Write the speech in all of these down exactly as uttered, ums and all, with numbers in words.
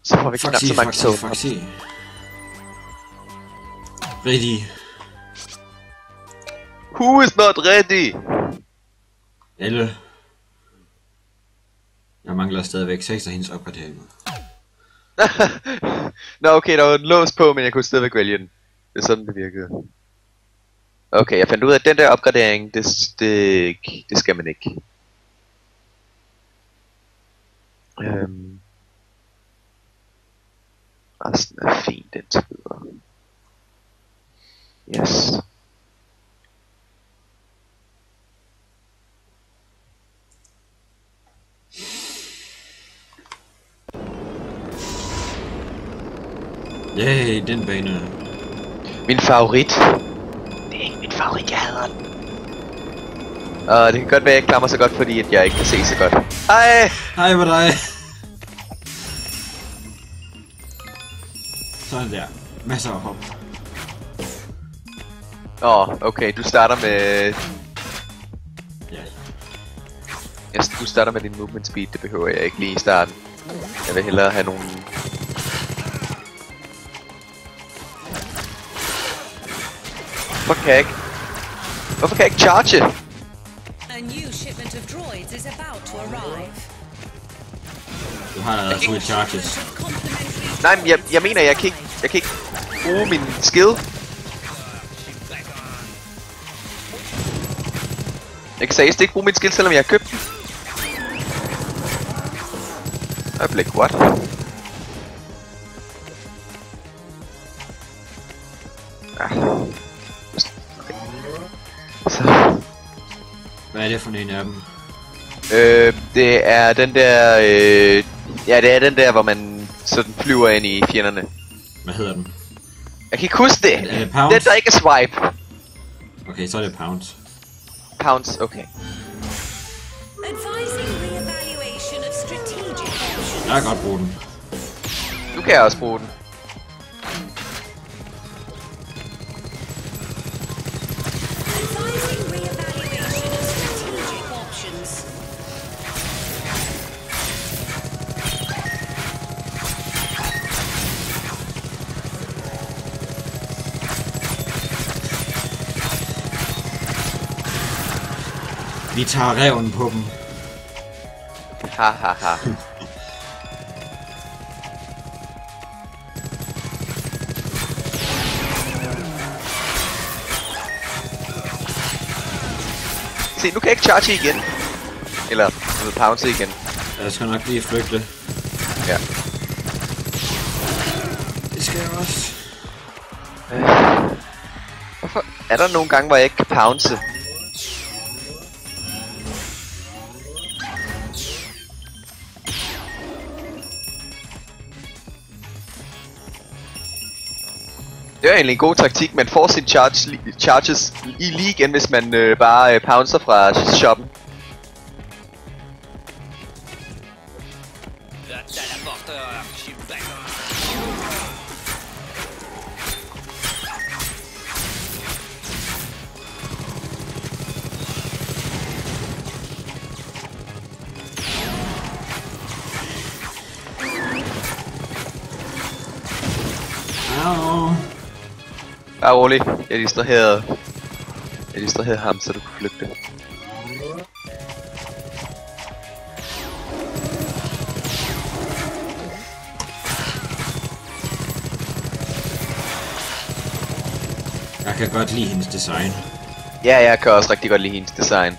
Så får vi knap så mange tog. Ready. Who is not ready? Elle. Jeg mangler stadigvæk seks af hendes opgraderinger. Nå okay, der var en lås på, men jeg kunne stadigvæk vælge den. Det er sådan det virkede. Okay, jeg fandt ud af, at den der opgradering, det, det, det skal man ikke. Øhm. Resten er fint indtil videre. Yes. Yay, den bane. Min favorit. Det er ikke min favorit, jeg hader den. Og det kan godt være, at jeg klamrer så godt, fordi at jeg ikke kan se så godt. Hej! Hej med dig. Sådan der. Masser af hop. Åh, oh, okay, du starter med... Ja. Yes, du starter med din movement speed, det behøver jeg ikke lige i starten. Jeg vil hellere have nogle... Hvorfor kan jeg ikke... Hvorfor kan jeg ikke charge? A new shipment of droids is about to arrive. Du har allerede fulde charges. Nej, men jeg, jeg mener, jeg kan ikke... Jeg kan ikke bruge min skill. Jeg kan seriøst ikke bruge min skill, selvom jeg har købt den. Øjeblik, what? Ah. Så. Hvad er det for en af dem? Øh, det er den der... Øh, ja, det er den der, hvor man sådan flyver ind i fjenderne. Hvad hedder den? Jeg kan ikke huske det! Er det Pounce? Den der ikke er swipe. Okay, så er det Pounce. Pounce, okay. Jeg kan godt bruge den. Nu kan jeg også bruge den. Vi tager reven på dem. Ha ha ha. Se, nu kan jeg ikke charge igen. Eller, eller pounce igen. Jeg skal nok lige flygte. Ja. Det skal jeg også. Øh. Hvorfor er der nogle gange, hvor jeg ikke kan pounce? Det er egentlig en god taktik, man får sin charge, li charges i lige igen, hvis man øh, bare øh, pouncer fra shoppen. Au. Bare rolig, jeg distraherede. Jeg distraherede ham, så du kunne flygte. Jeg kan godt lide hendes design. Ja, jeg kan også rigtig godt lide hendes design.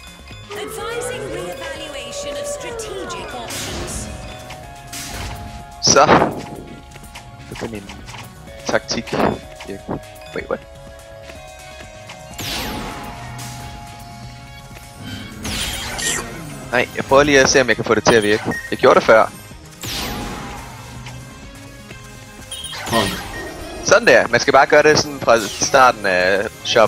Så. Så kan min taktik virke. Wait, what? Nej, jeg prøver lige at se, om jeg kan få det til at virke. Jeg gjorde det før. Hold. Sådan der. Man skal bare gøre det sådan fra starten af shop.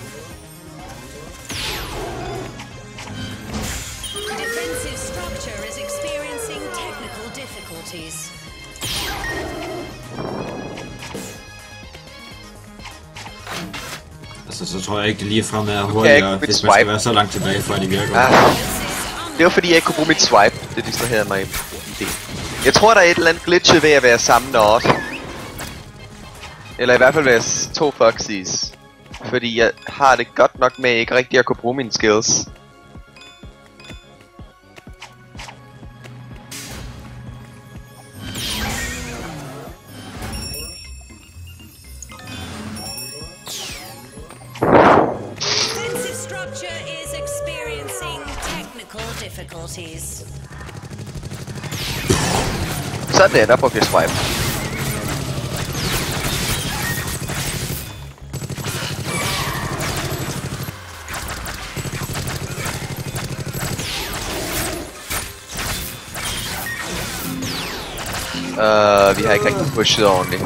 Altså, så tror jeg ikke, det lige frem er hurtigere, hvis man skal være så langt tilbage, før de virker. Ah. Det var fordi, jeg ikke kunne bruge mit swipe. Det distraherede mig en del. Jeg tror, der er et eller andet glitchet ved at være samme Nord. Eller i hvert fald være to Foxies. Fordi jeg har det godt nok med ikke rigtig at kunne bruge mine skills. Defensive structure is experiencing technical difficulties. Sådan der, der brugte jeg swipe. Uh, vi har ikke rigtig pushet ordentligt.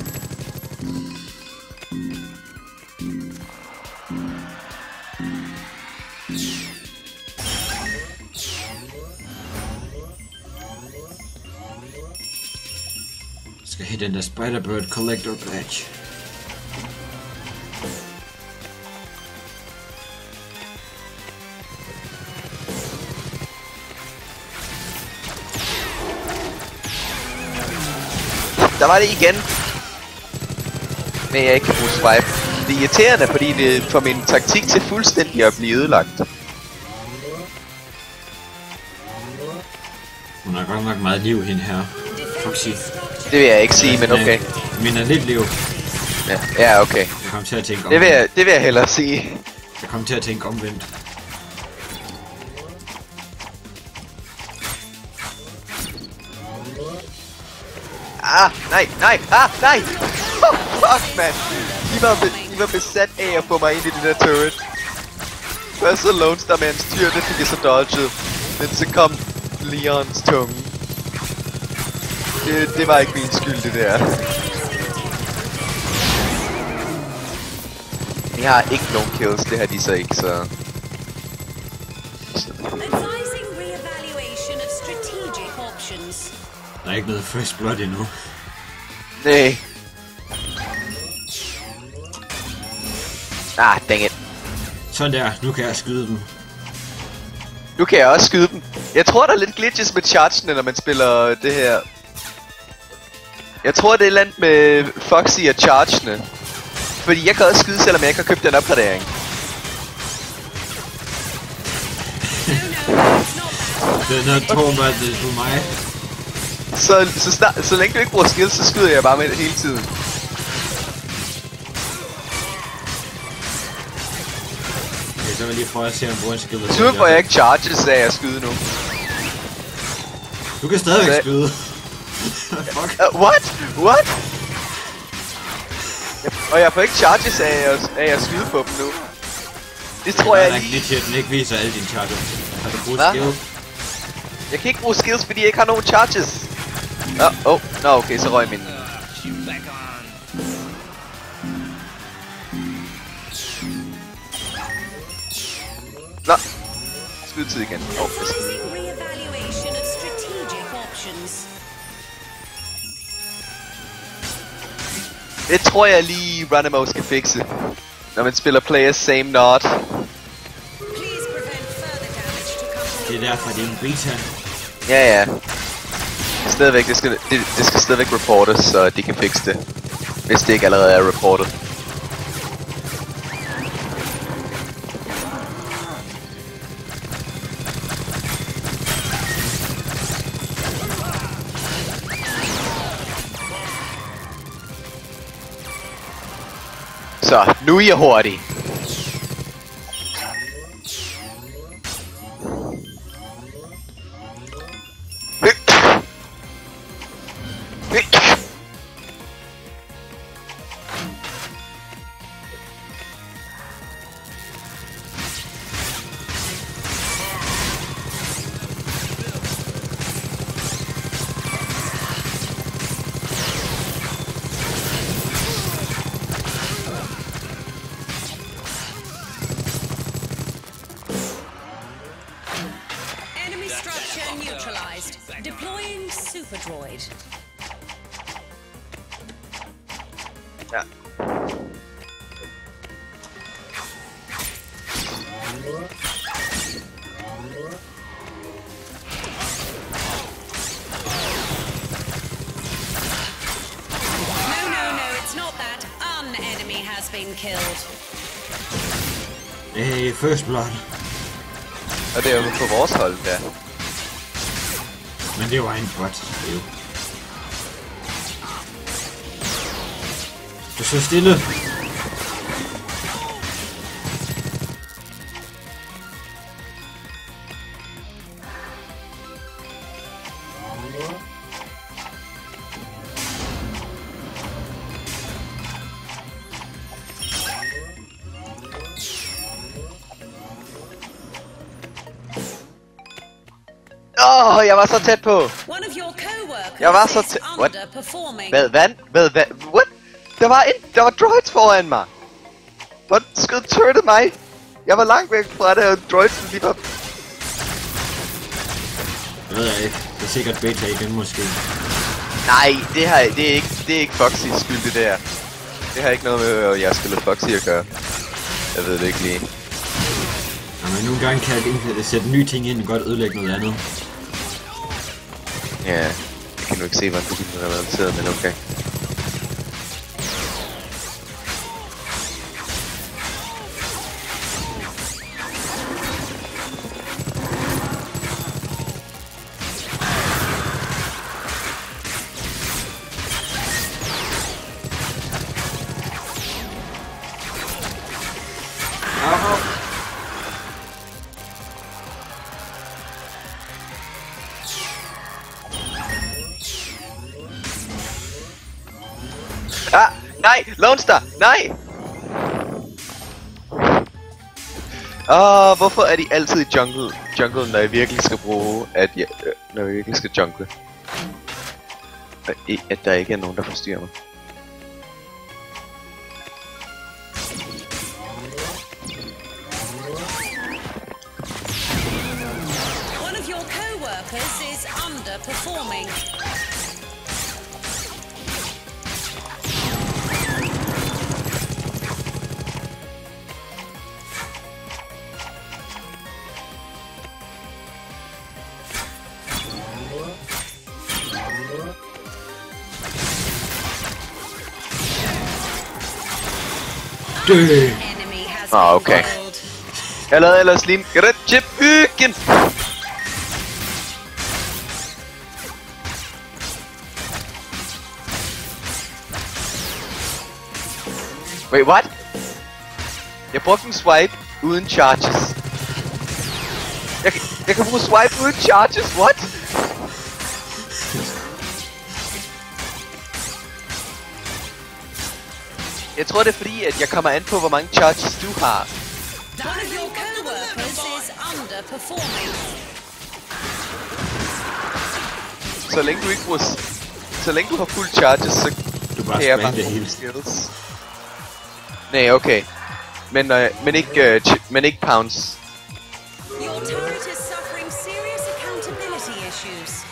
Skal hit den der Spider-Bird Collector Badge. Der var det igen. Men jeg ikke kan bruge swipe. Det er irriterende, fordi det får min taktik til fuldstændig at blive ødelagt. Hun har godt nok meget liv, hende her. Foxy. Det vil jeg ikke sige, men okay. Men er lidt liv. Ja, ja okay. Jeg kom til at tænke omvendt. Det vil jeg, det vil jeg hellere sige. Jeg kom til at tænke omvendt. Ah, nej, nej, ah, nej! Oh, fuck, man! De var, be, de var besat af at få mig ind i den der turret. Først så Lone Star med en styr, det fik jeg så dodget. Men så kom Leons tunge. Det, det var ikke min skyld, det der. Jeg har ikke nogen kills, det har de så ikke, så... Advising re-evaluation of strategic options. Der er ikke noget first blood endnu. Nej. Ah, dang it. Sådan der, nu kan jeg skyde dem. Nu kan jeg også skyde dem. Jeg tror, der er lidt glitches med chargene, når man spiller det her. Jeg tror, det er et eller andet med Foxy og chargene. Fordi jeg kan også skyde, selvom jeg ikke har købt den opgradering. Den er tormentet på mig. Så, så, start, så længe du ikke bruger skills, så skyder jeg bare med det hele tiden. Okay, så vil jeg lige prøve at se, om jeg bruger en skill. Så får jeg ikke charges af at skyde nu. Du kan stadigvæk så... skyde. Fuck. Uh, what? What? Jeg, og jeg får ikke charges af at, af at skyde på dem nu. Det tror jeg lige... Det er den ikke viser alle dine charges. Har du brugt skill? Jeg kan ikke bruge skills, fordi jeg ikke har nogen charges. Åh, oh, oh. Nå, okay, så røg min... Nå. Skydetid igen. Oh, det tror jeg lige Runamo skal fikse. Når man spiller players same not. Det er derfor, det er en beta. Ja, ja. Stadigvæk, det skal, det, det skal stadigvæk reportes, så de kan fikse det. Hvis det ikke allerede er reportet. Så, nu er jeg hurtig. Neutralized. Deploying super droid. Ja. been killed. Hey, first blood. Og det er jo på vores hold, der. Men det var en bot. Jo. Du så stille. Åh, oh, jeg var så tæt på. Jeg var så tæt. What? Hvad? Hvad? Hvad? Hvad? What? Der var en, der var droids foran mig. Hvor skød turret mig? Jeg var langt væk fra det, og droidsen lige var... Jeg ved ikke. Det er sikkert beta igen, måske. Nej, det, har, det, er ikke, det er ikke Foxys skyld, det der. Det har ikke noget med, at jeg spiller Foxy at gøre. Jeg ved det ikke lige. Jamen, nogle gange kan jeg sætte nye ting ind og godt ødelægge noget andet. Ja, jeg kan nu ikke se, hvordan det er relateret, men okay. Ah, nej! Lone Star! Nej! Åh, oh, hvorfor er de altid i jungle, jungle, når jeg virkelig skal bruge, at jeg, øh, når jeg virkelig skal jungle? At, at der ikke er nogen, der forstyrrer mig. One of your co-workers is underperforming. Dø! Ah, okay. Jeg lavede ellers lige en græt til byggen. Wait, what? Jeg brugte en swipe uden charges. Jeg, jeg kan bruge swipe uden charges, what? Jeg tror det er fordi, at jeg kommer an på, hvor mange charges du har. One of your co-workers is underperforming. Så længe du ikke bruger... Så længe du har fuld charges, så Du bare kan jeg spam bare det bruge hele. skills. Nej, okay. Men, øh, men ikke, uh, men ikke pounds. Your turret is suffering serious accountability issues.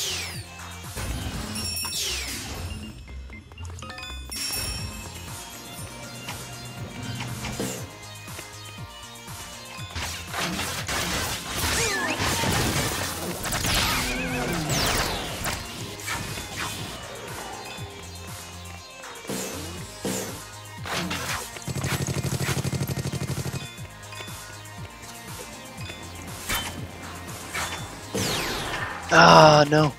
Ah, no.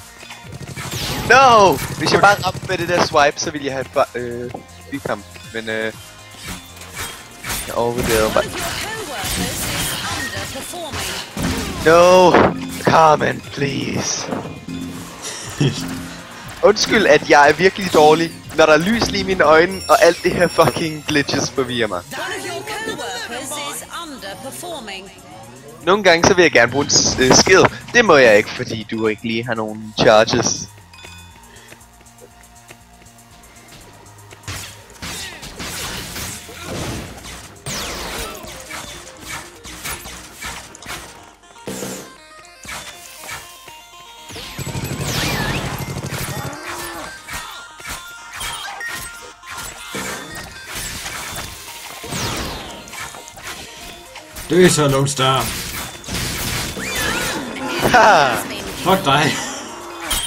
No! Hvis jeg bare ramte med det der swipe, så ville jeg have øh, fik ham. Men øh... jeg overvurderede mig. One of your co-workers is underperforming. No! Carmen, please. Undskyld, at jeg er virkelig dårlig, når der er lys lige i mine øjne, og alt det her fucking glitches forvirrer mig. One of your co-workers is underperforming. Nogle gange så vil jeg gerne bruge en uh, skill. Det må jeg ikke, fordi du ikke lige har nogen charges. Dø så, Lone Star. Haha. Fuck dig.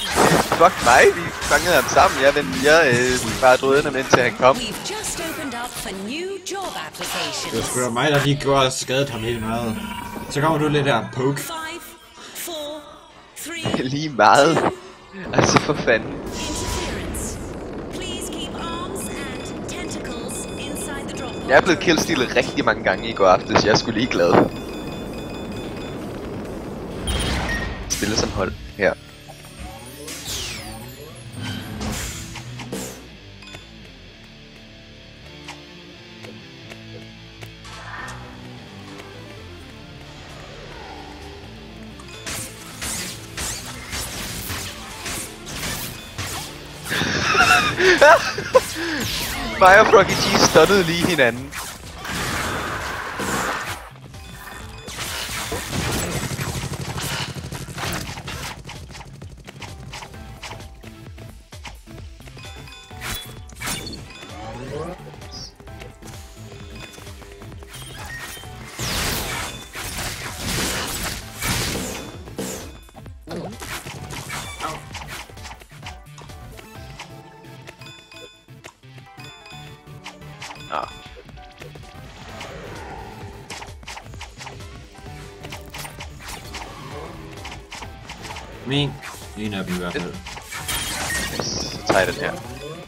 Fuck mig, vi fangede ham sammen. Jeg, vendte, jeg øh, bare drøde ham indtil han kom. We've just opened up for new job Det var applications. sgu da mig, der lige gjorde og skadet ham helt meget. Så kommer du lidt der poke. Five, four, three, Lige meget. Altså for fanden. interference. Please keep arms and tentacles inside the drop pod. Jeg er blevet killstealet rigtig mange gange i går aftes. Jeg er sgu ligeglad. Spille som hold her. Mig og Froggy G stunnede lige hinanden. Ah. Men, en af dem i hvert fald. Så tager jeg den her.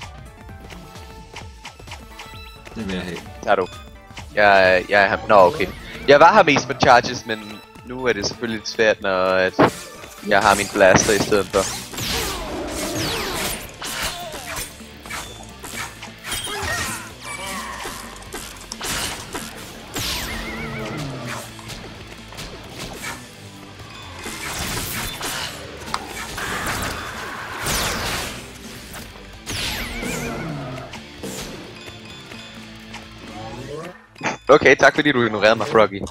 Den vil jeg have. Tager du. Jeg, jeg er ham. Nå, okay. Jeg var her mest med charges, men nu er det selvfølgelig lidt svært, når at jeg har min blaster i stedet for. Okay, tak fordi du ignorerede mig, Froggy.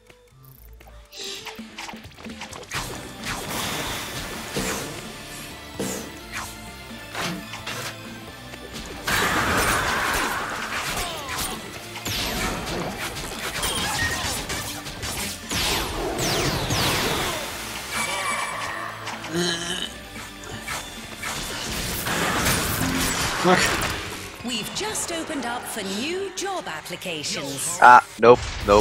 Fuck. We've just opened up for new job applications. Ah, nope, nope.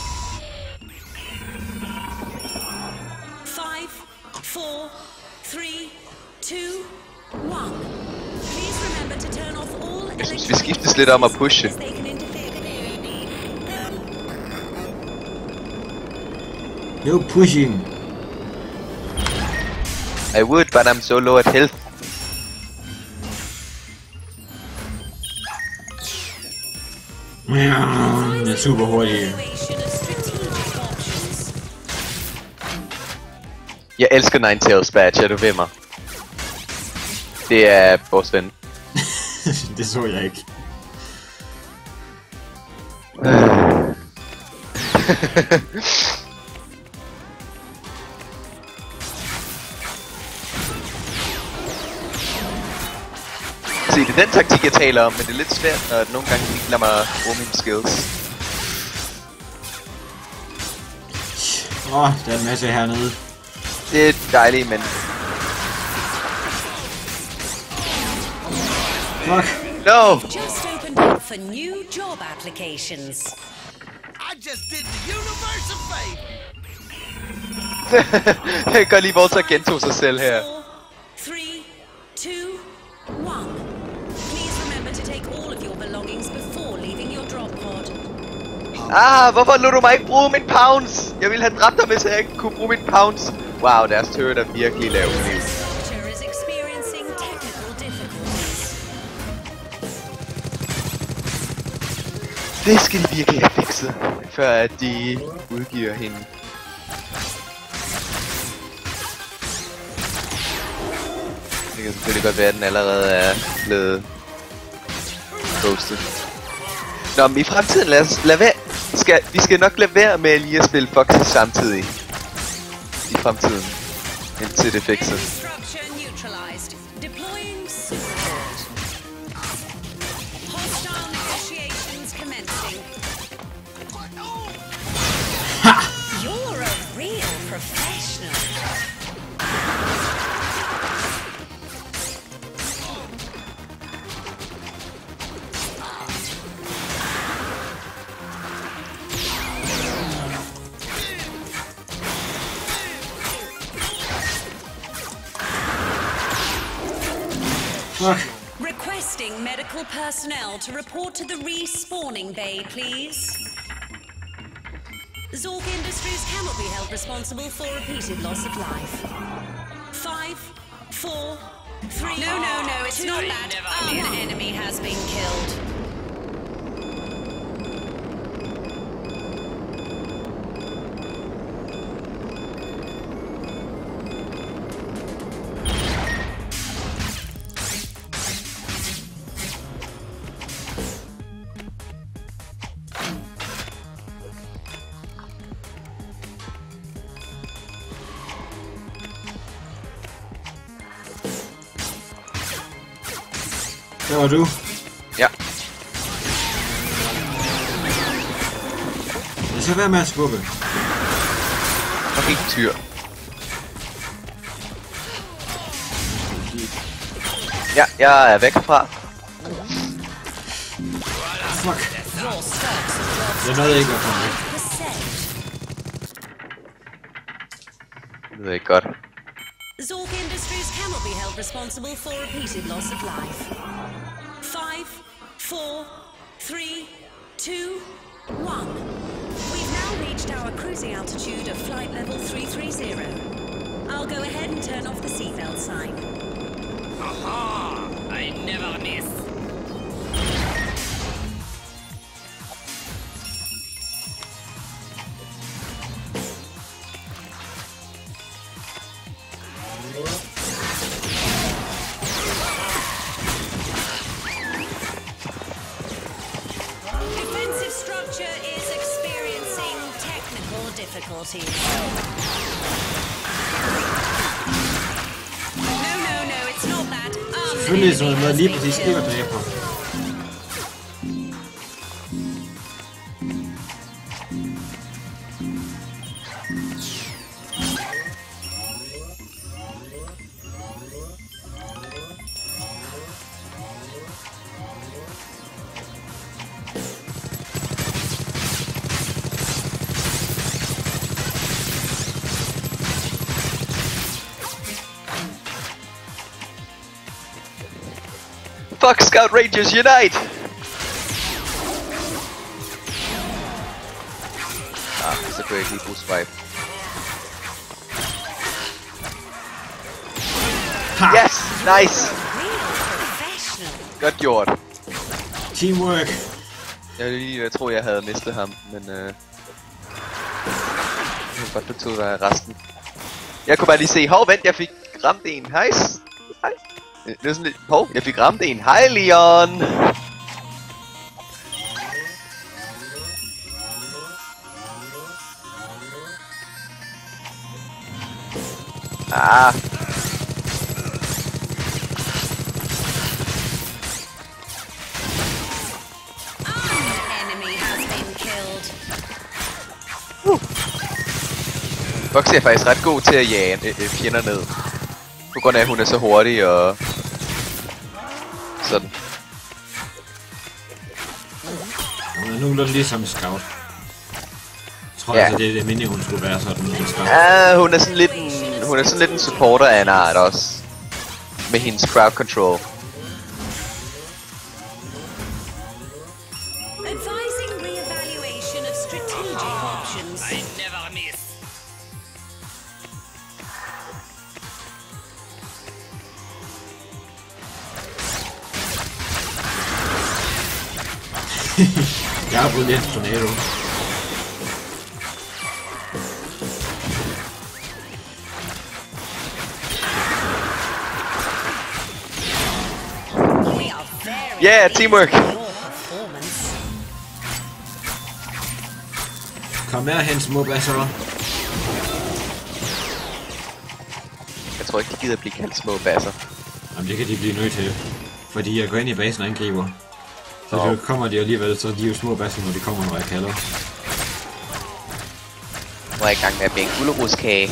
Five, four, three, two, one. Please remember to turn off all Jeg synes, vi skiftes lidt om at pushe. as they can interfere. No pushing. I would, but I'm so low at health. Den er super hurtig. Evaluation of strategic options. Jeg elsker Ninetales badge, er du ved mig? Det er vores ven. Det så jeg ikke. Se, det er den taktik, jeg taler om, men det er lidt svært, når nogle gange ikke lader mig bruge mine skills. Åh, oh, der er en masse hernede. Det er dejligt, men... Fuck. No! Just opened up for new job applications. I just did the universe a favor. Jeg går lige bort til at gentage sig selv her. Four, three, two, one. Please remember to take all of your belongings before leaving your drop pod. Ah, hvorfor lod du mig ikke bruge min pounds? Jeg ville have dræbt dig, hvis jeg ikke kunne bruge min pounds. Wow, deres turret er virkelig lav. This soldier is experiencing technical difficulties. Det skal de virkelig have fikset, før at de udgiver hende. Det kan selvfølgelig godt være, at den allerede er blevet ghostet. Nå, men i fremtiden lad os lad være. Skal, vi skal nok lade være med lige at spille Foxy samtidig. I fremtiden. Indtil det er fikset. Structure neutralized. Deploying support. Hostile negotiations commencing. You're a real professional. Fuck. Requesting medical personnel to report to the respawning bay, please. Zork Industries cannot be held responsible for repeated loss of life. Five, four, three. No, no, no, it's not that. Um, an enemy has been killed. Der var du. Ja. Det skal være med at skubbe. Fucking tyr. Ja, jeg er væk herfra. Fuck. Jeg nåede ikke at komme væk. Det er ikke godt. Zork Industries cannot be held responsible for repeated loss of life. Five, four, three, two, one. We've now reached our cruising altitude of flight level three three zero. I'll go ahead and turn off the seatbelt sign. Aha! I never miss. Defensive structure is experiencing technical difficulties. No, no, no, it's not that. Um, Selvfølgelig så noget lige præcis ikke at dræbe på. Fuck Scout Rangers Unite! Ah, så kunne jeg ikke lige bruge swipe. Yes! Nice! Godt gjort. Teamwork. Jeg ville lige, jeg tror jeg havde mistet ham, men øh... jeg kunne godt betød dig resten. Jeg kunne bare lige se, hov vent, jeg fik ramt en. Hej! Hej! Det er sådan lidt, hov, jeg fik ramt en. Hej Leon! Ah! Foxy er faktisk ret god til at jage øh, fjender ned. På grund af at hun er så hurtig og... sådan. Hun er nogenlunde ligesom Scout. Jeg tror ja. Altså det er det meningen hun skulle være sådan en Scout. Ja, hun er sådan lidt en... hun er sådan lidt en supporter af en art også. Med hendes crowd control. Advising re-evaluation of strategic options. I never miss. Jeg har brugt lidt tornado. Yeah, teamwork! Kom her hen, små basser. Jeg tror ikke, de gider at blive kaldt små basser. Jamen det kan de blive nødt til. Fordi jeg går ind i basen og angriber. Så oh. de kommer de alligevel, så de er jo små basser, når de kommer, når jeg kalder. Nu er jeg i gang med at bage en gulerodskage.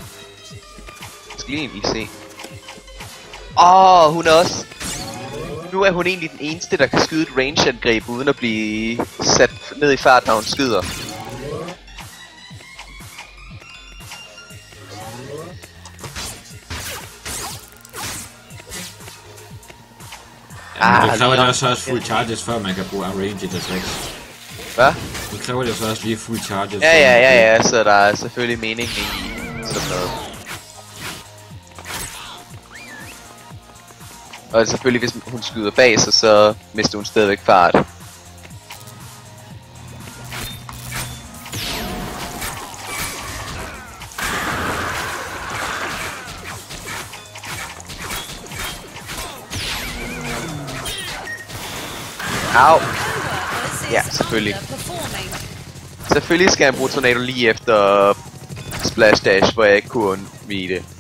Jeg skal lige lige se. Åh, oh, hun er også. nu er hun egentlig den eneste, der kan skyde et range-angreb uden at blive sat ned i fart, når hun skyder. Ja, det kræver ah, så også full charges, før man kan bruge ranged attacks. Hvad? Det kræver det så også lige full charges. Ja, ja, ja, ja, så der er selvfølgelig mening i sådan noget. Og selvfølgelig, hvis hun skyder bag sig, så mister hun stadigvæk fart. Au! Ja, selvfølgelig. Selvfølgelig skal jeg bruge tornado lige efter Splash Dash, hvor jeg ikke kunne undvige det.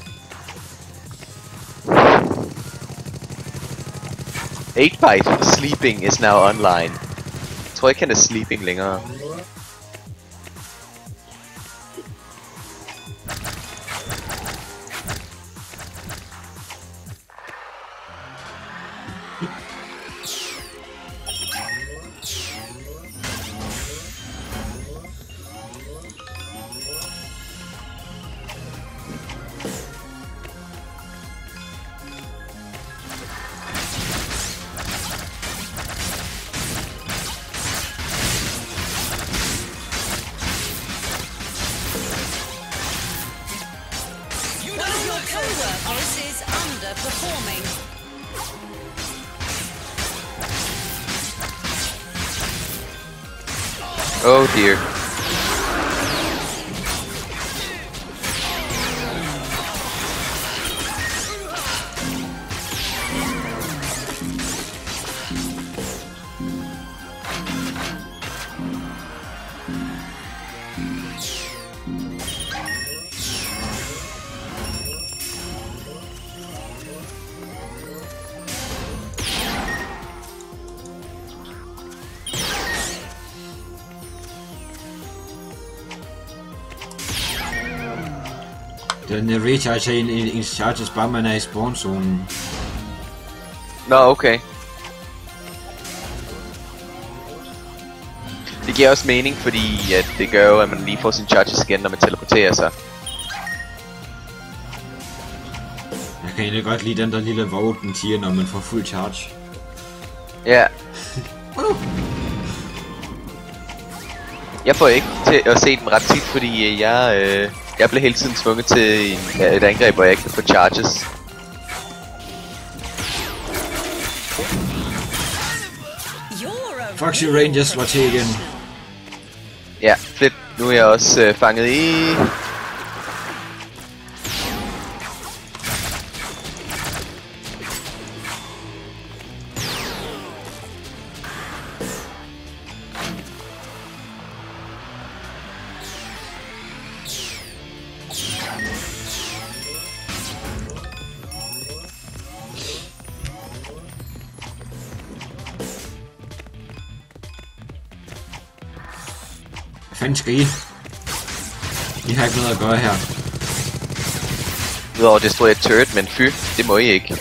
eight byte sleeping is now online. Jeg tror ikke han er sleeping længere. Oh dear. Den recharger en, en, en charges bare man er i spawn-zonen. Nå, okay. Det giver også mening, fordi at det gør jo, at man lige får sine charges igen, når man teleporterer sig. Jeg kan egentlig godt lide den der lille vault, den siger, når man får fuld charge. Ja. Jeg får ikke til at se dem ret tit, fordi jeg, øh, jeg bliver hele tiden tvunget til en, et angreb, hvor jeg ikke kan få charges. Foxy Rangers slår til igen. Ja, fedt. Nu er jeg også øh, fanget i... Hvad fanden skal I? I har ikke noget at gøre her. Udover at destruere et turret, men fy, det må I ikke.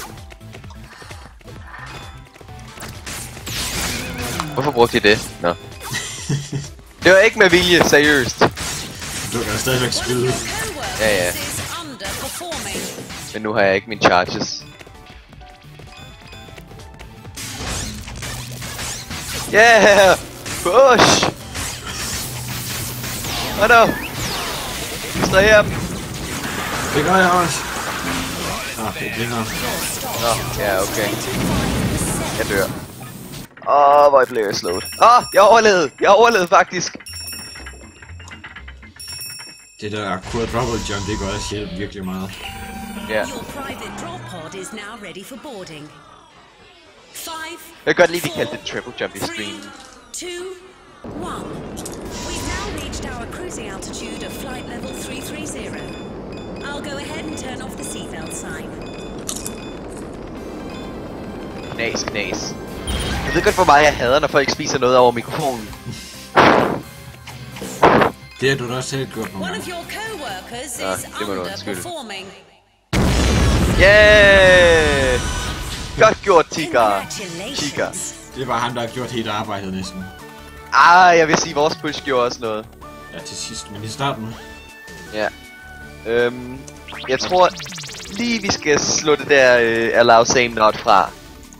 Hvorfor brugte I det? Nå. Det var ikke med vilje, seriøst. Du kan stadigvæk skyde. Ja, ja. Men nu har jeg ikke mine charges. Yeah! Push! Åh no! Distraher dem! Det gør jeg også. Ah, ikke længere. Nå, ja, okay. Jeg dør. Åh, oh, hvor jeg blev slået. Åh, oh, jeg overlevede! Jeg overlevede faktisk! Det der quadruple jump, det gør også hjælp virkelig meget. Ja. Your private drop pod is now ready for boarding. Five, Jeg kan godt lide, at de kaldte det triple jump i streamen. two, one. We've now reached our cruising altitude of flight level three three zero. I'll go ahead and turn off the seatbelt sign. Knas, knas. Jeg ved godt, hvor meget jeg hader, når folk spiser noget over mikrofonen. Det har du da også selv gjort nogle One gange. of your co-workers Ah, is det må du undskylde. underperforming. Yeah! Godt gjort, Tiger. Tiger. Det var ham, der har gjort helt arbejdet næsten. Ah, jeg vil sige, vores push gjorde også noget. Ja, til sidst, men i starten. Ja. Øhm, jeg tror lige, vi skal slå det der øh, allow same not fra.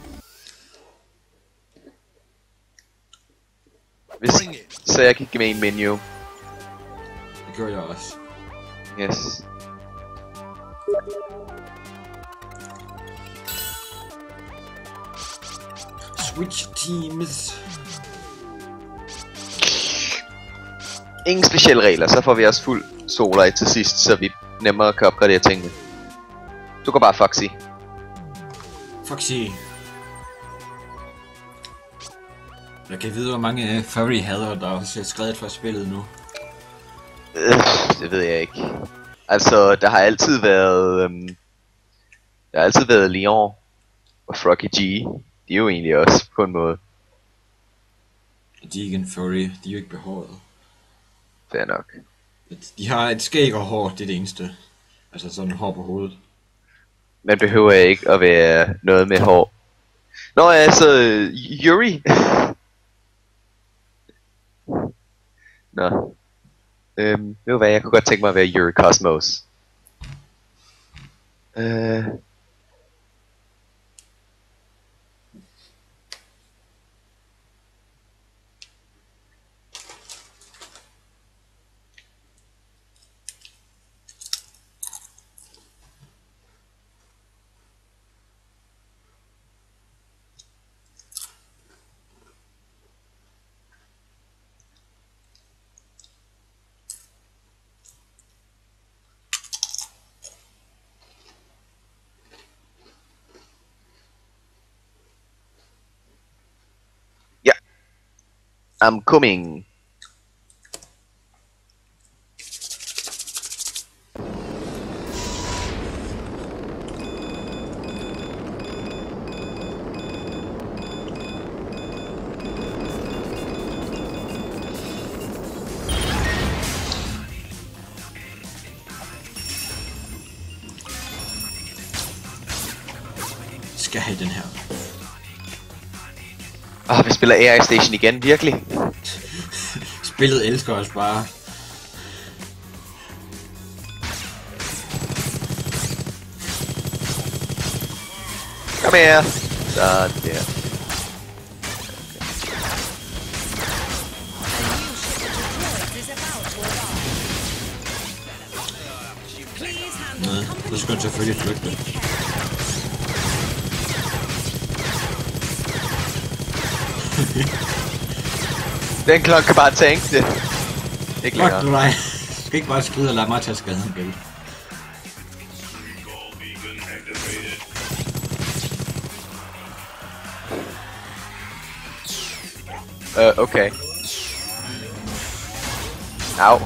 Hvis, så jeg kan give mig en menu. Det gjorde jeg også. Yes. Switch teams. Ingen specielle regler, så får vi også fuld solar til sidst, så vi nemmere kan opgradere tingene. Du går bare Foxy. Foxy. Jeg kan vide, hvor mange furry hader der også er skrevet for spillet nu. Øh, det ved jeg ikke. Altså, der har altid været... Øhm, der har altid været Leon og Froggy G. De er jo egentlig også på en måde. De er ikke en furry, de er jo ikke behåret. Fair nok. De har et skæg og hår, det er det eneste. Altså sådan hår på hovedet. Man behøver ikke at være noget med hår. Nå, altså, Yuri. Nå. Øhm, det var hvad, jeg kunne godt tænke mig at være Yuri Cosmos. Øh... I'm coming. Skal have den her. Åh, oh, vi spiller A I Station igen, virkelig. Spillet elsker os bare. Kom her. Sådan der. Nej, så skal han selvfølgelig flygte. Den klokke kan bare tænke det. Ikke længere. Fuck du dig. Du skal ikke bare skride og lade mig tage skaden, vel? Øh, uh, okay. Au.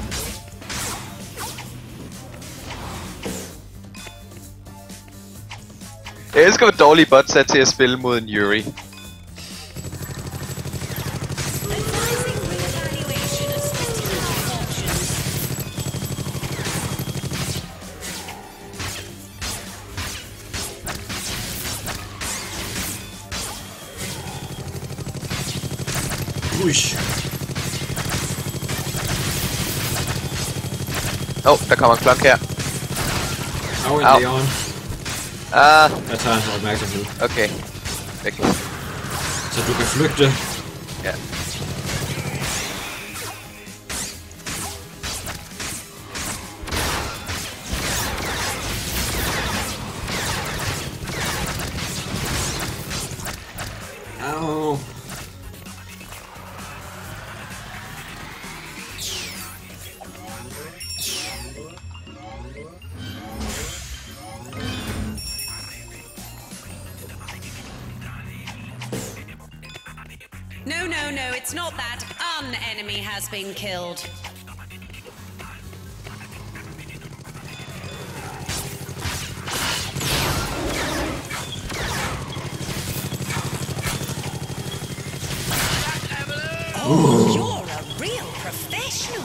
Jeg elsker, hvor dårlige bots er til at spille mod en Yuri. Uish. Åh, oh, der kommer en klok her. Au, en Au. Leon. Ah, Jeg tager hans opmærksomhed. okay. Væk. Så du kan flygte. Ja. Au. No, no, no, it's not that. An enemy has been killed. Oh, you're a real professional.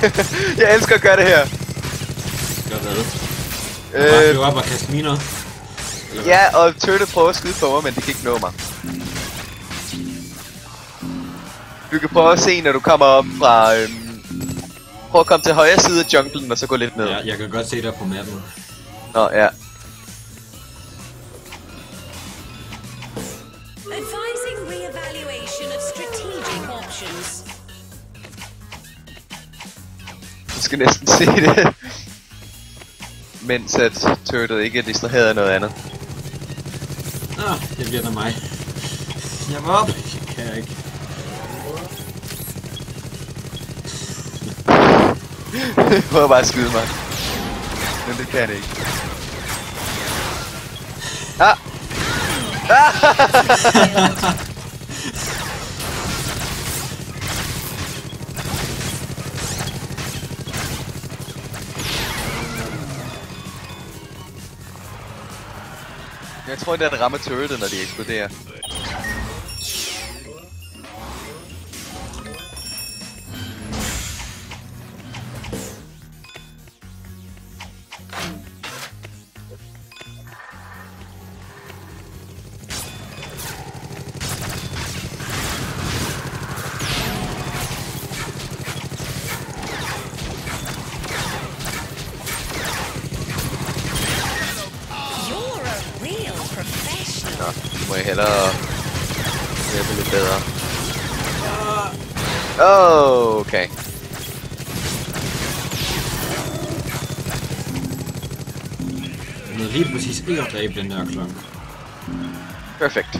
Jeg elsker at gøre det her. Gør hvad? Øh, Bare flyve op og kaste miner. ja, og Turtle prøver at skyde på mig, men det kan ikke nå mig. Du kan prøve at se, når du kommer op fra... Øhm, prøv at komme til højre side af junglen, og så gå lidt ned. Ja, jeg kan godt se dig på mappen. Nå, ja. Advising re-evaluation of strategic options. Du skal næsten se det. Mens at Turtle ikke er distraheret af noget andet. Ah, det bliver der mig. Jeg var op. Det kan jeg ikke. Prøv bare at skyde mig. Men det kan det ikke. Ah! Ah! Jeg tror ikke, at det rammer turretet, når de eksploderer. Nå, må jeg hellere hjælpe lidt bedre. Oh, okay. Jeg nåede lige præcis ikke at dræbe den der klokke. Perfect.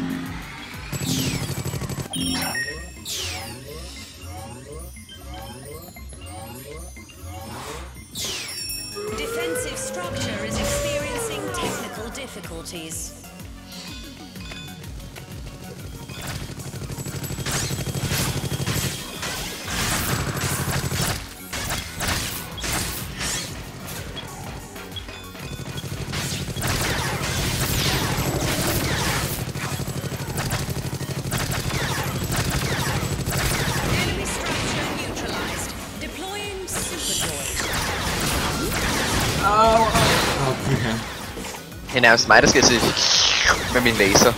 Defensive structure is experiencing technical difficulties. Det er nærmest mig, der skal se med min laser.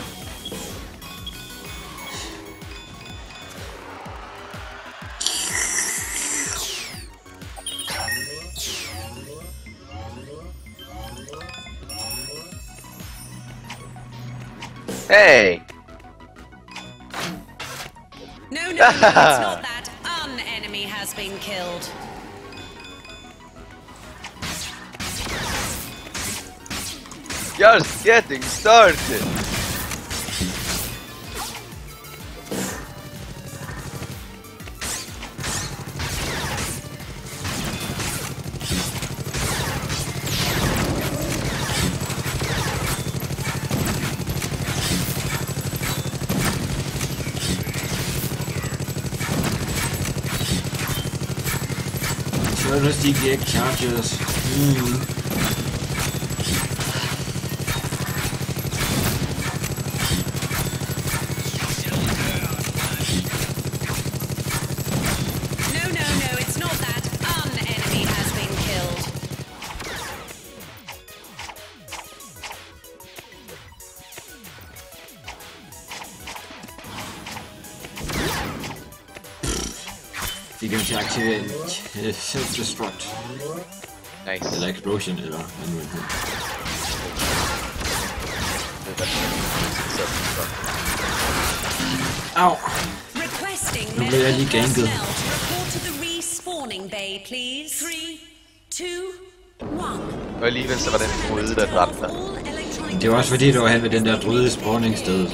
Hey! No, no, no, it's not that. An enemy has been killed. Just getting started. Så er de ikke ikke chargers. Mm. De kan til at aktivere en self-destruct. Nice. Eller explosion, eller hvad nu end hedder. Au! Nu bliver jeg lige ganket. Og alligevel så var den druide, der dræbte dig. Det var også fordi, det var hen ved den der druide spawningssted.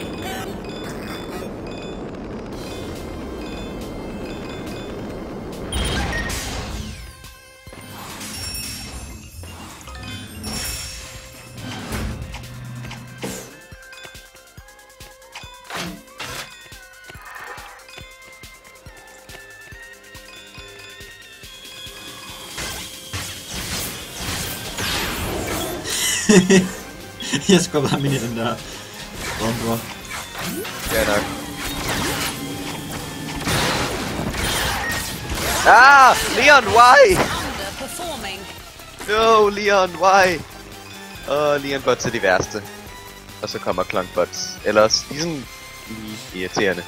Jeg skubber ham ind i den der bomber. Ja nok. Ah! Leon, why? Underperforming. No, Leon, why? Åh, oh, Leon bots er de værste. Og så kommer Clunk bots. Ellers, de er sådan lige irriterende.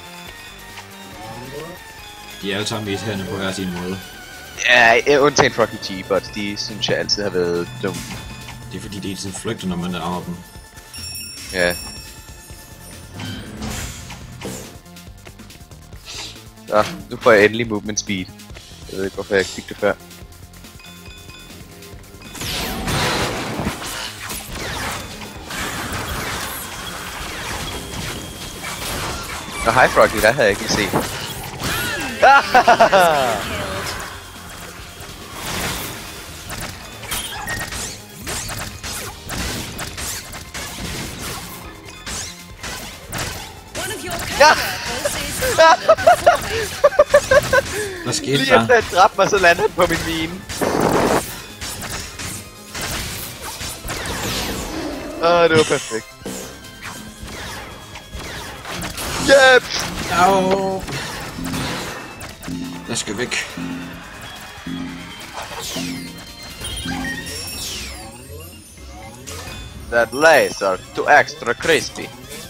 De er alle sammen irriterende på hver sin måde. Ja, undtagen Rocky G bots, de synes jeg altid har været dumme. Det er fordi, de hele tiden flygter, når man rammer dem. Ja. Så, nu får jeg endelig movement speed. Jeg ved ikke, hvorfor jeg ikke fik det før. Nå, hej Froggy, der havde jeg ikke lige set. One of your co-workers is underperforming. Hvad skete Lige efter der? han dræbte mig, så landede han på min mine. Åh, oh, det var perfekt. Yep! Au! Jeg skal væk. That laser too extra crispy.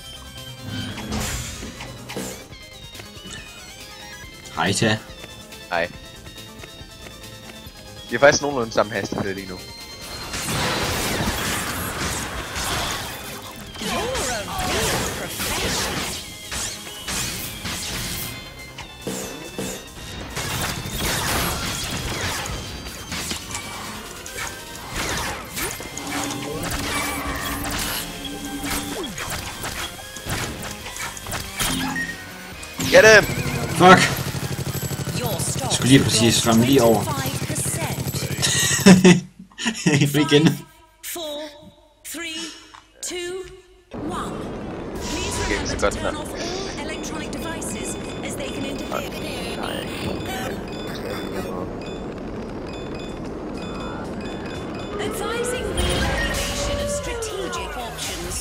Hej ta. Hej. Vi er faktisk nogenlunde samme hastighed lige nu. Get him! Fuck! Your stock Jeg skulle lige præcis ramme lige over. Igen. Four, three, two, one. Please Okay, remember så to godt turn nok. off all electronic devices as they can interfere with advising re-evaluation of strategic options.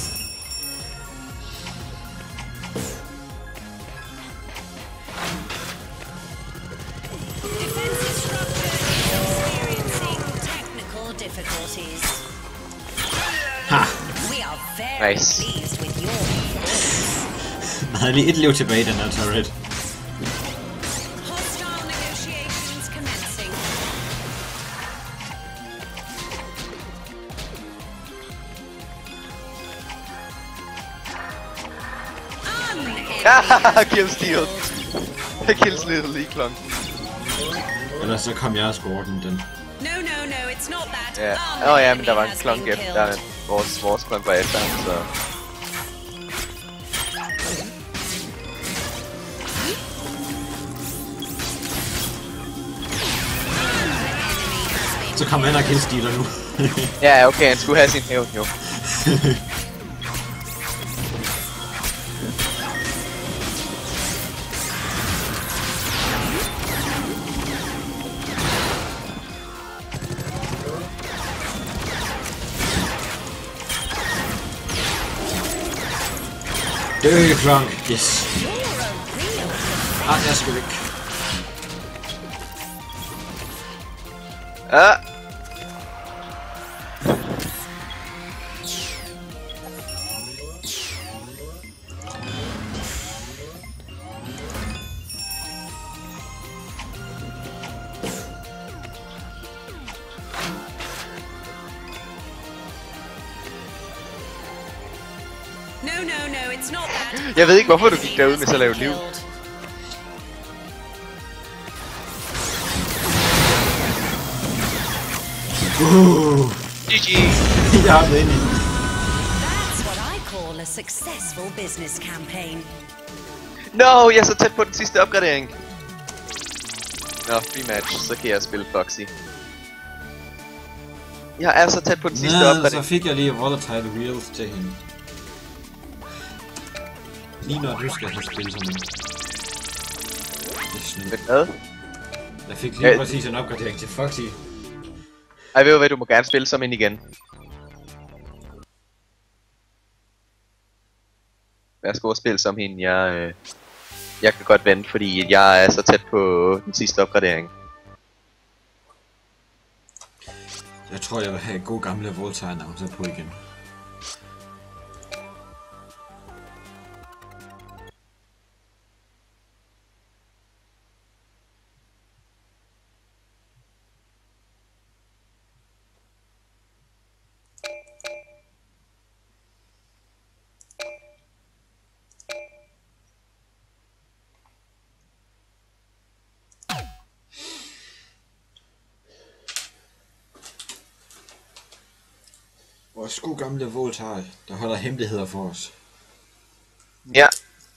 Defensive structure is experiencing technical difficulties. Ha! We are very Nice. pleased with your performance. Man havde lige et liv tilbage i den her turret. Hostile negotiations commencing. Haha, kill steal. Jeg kills literally Clunk. Ellers så kom jeg og scorede den. den. No, no, no, it's not that. Ja. Our Åh oh, ja, enemy men der var en has Clunk been efter. killed. Der er en, vores, vores Clunk var efter ham, så... Så kom han og killstealer nu. Ja, okay, han skulle have sin hævn, jo. Dø, Clunk. Yes. Ah, jeg skal væk. Ah! No, no, no, it's not that. Jeg ved ikke, hvorfor du gik Enemy derud has med så been lavt liv. killed. Uh, G G! jeg er inde i. That's what I call a successful business campaign. No, jeg er så tæt på den sidste opgradering. Nå, free match, så kan jeg spille Foxy. Jeg er så tæt på den sidste Nå, så opgradering. fik jeg lige volatile wheels til hende. Lige når du skal have spillet som en. Det er snydt. Men hvad? Jeg fik lige Ja. præcis en opgradering til Foxy. Ej, ved du hvad, du må gerne spille som en igen. Værsgo at spille som hende, jeg, øh, jeg kan godt vente, fordi jeg er så tæt på den sidste opgradering. Jeg tror, jeg vil have god gamle Voltaire-navn så på igen. Vores gode gamle Voltaire, der holder hemmeligheder for os. Ja.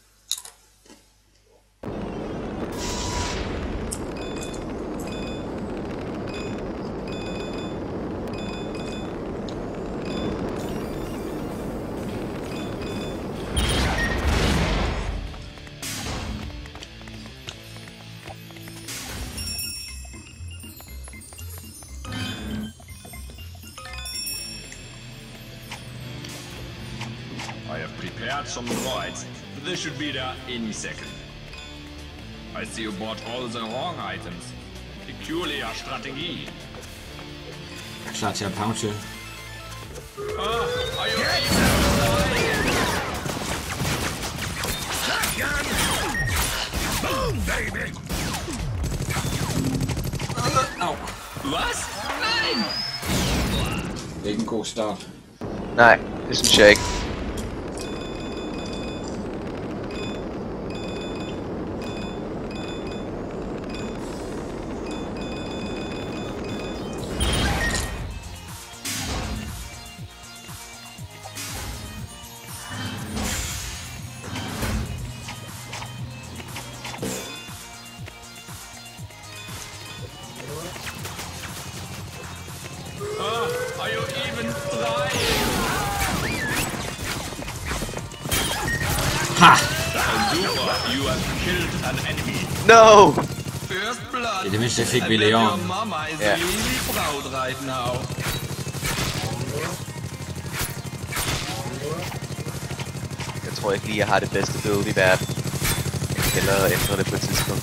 I have prepared some droids. They should be there any second. I see you bought all the wrong items. Peculiar strategi. Klar til at pounce. Ah, are you Boom, baby! Au. Was? Nein! Det er ikke en god start. Nej, det synes jeg ikke. Ah, are you even trying? Ha! Super, you have killed an enemy. No! First blood. I det mindste fik vi And then Leon. your mama is Ja. really proud right now. Jeg tror ikke lige, jeg har det bedste build i verden. Jeg skal hellere ændre det på et tidspunkt.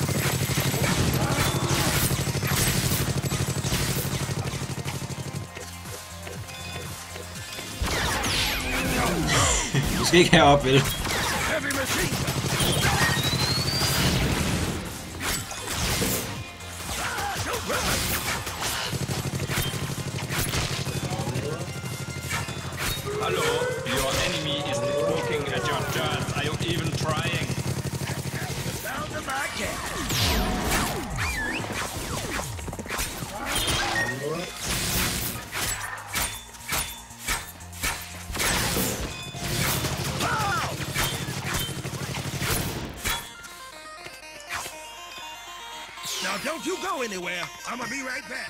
Du skal ikke herop, vel? Heavy machine gun! Hello, your enemy is poking at your turns. Are you even trying? Down to my cat! Now don't you go anywhere. I'm gonna be right back.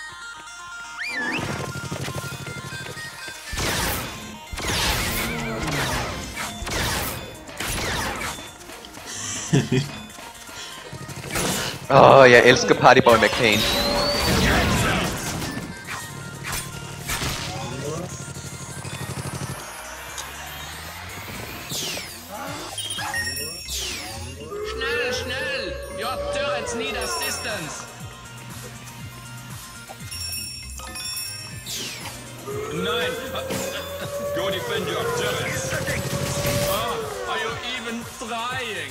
Åh, oh, jeg elsker Partyboy McCain. Schnell, schnell! Your turrets need assistance! Nein! Go defend your turrets! Ah, are you even trying?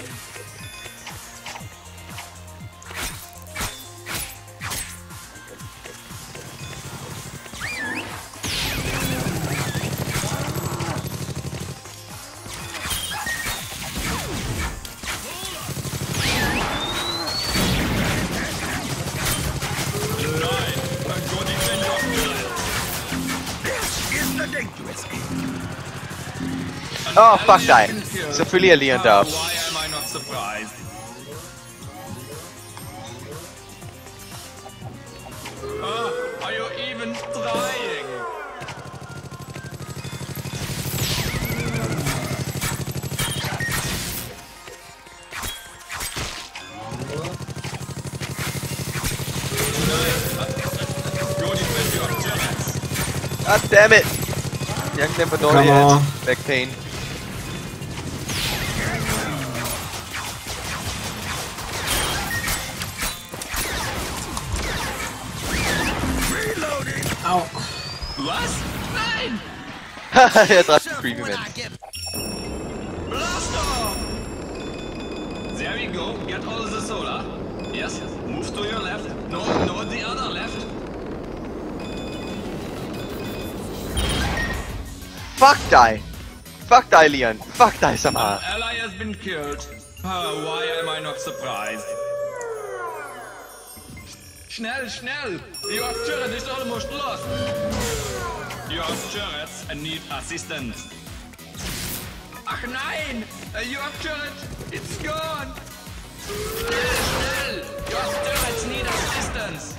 Nein! Go defend your turrets! This is the dangerous end. Åh, oh, fuck dig. Selvfølgelig er Leon deroppe. Why am I not surprised? Ah, are you even trying? Go defend your turrets. God damn it! Jeg glemte, hvor dårlig Come jeg on. er. Backpain. Reloading! Au. Was? Nein! Jeg dræbte en creepy mand. Blaster! There we go. Get all the solar. Yes. Move to your left. No, no, the other left. Fuck dig! Fuck dig, Leon! Fuck dig så meget! Ally has been killed. Uh, why am I not surprised? Schnell, schnell! Your turret is almost lost. Your turrets need assistance. Ach nein! Your turret, it's gone! Schnell, schnell! Your turrets need assistance.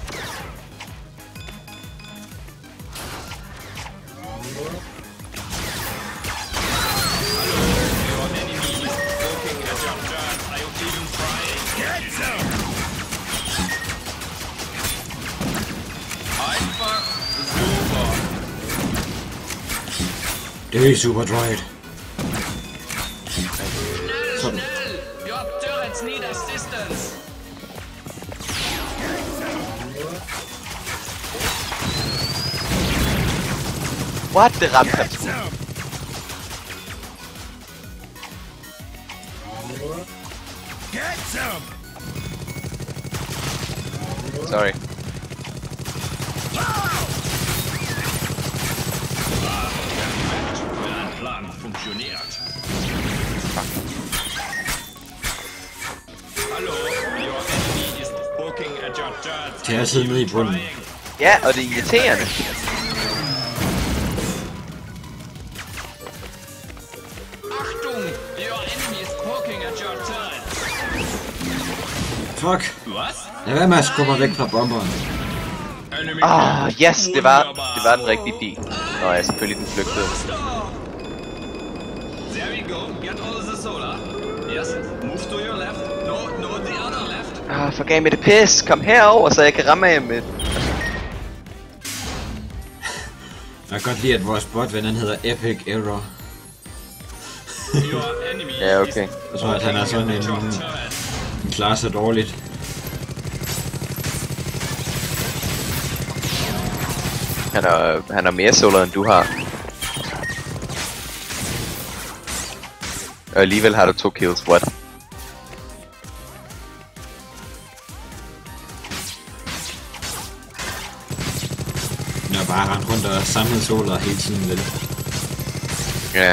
Det er super droid. Sådan. Your turrets need assistance. What? Det ramte ham sgu. Get some! Sorry. Plan funktioniert. Hallo, your enemy is poking at your turret. Det er altid nede i bunden. Ja, og det er irriterende. Achtung, your enemy is poking at your turret. Fuck. Was? Lad være med at skubbe mig væk fra bomberen. Enemy Ah, killed. yes, det var, Wunderbar. det var den rigtige pil. Nå ja, selvfølgelig den flygtede. There we go. Get all the solar. Yes. Move to your left. No, no, the other left. Ah, forgav mig det pis. Kom herover, så jeg kan ramme af med. Jeg kan godt lide, at vores botven han hedder Epic Error. Your enemy Ja, okay. is Jeg tror, at han er sådan en, at your turret. en klarer sig dårligt. Han har, han har mere solar, end du har. Og alligevel har du to kills, what? Jeg har bare rendt rundt og samlet soler hele tiden vel. Ja.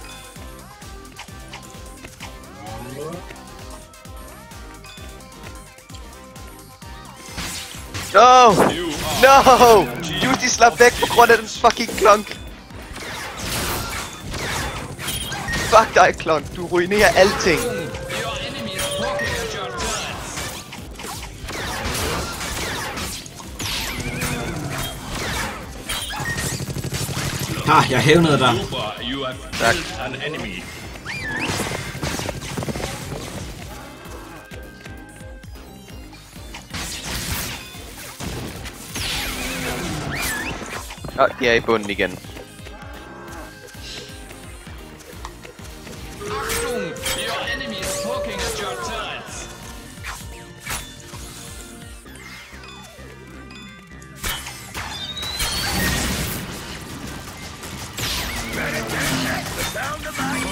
No! No! Just de slap væk på grund af den fucking klonk. Fuck dig, klonk. Du ruinerer alting. Your enemy is poking at your turrets. Ah, jeg hævnede dig. Super, you have killed an enemy. Åh, de er i bunden igen. Achtung, your enemy is poking at your turrets. Sound of my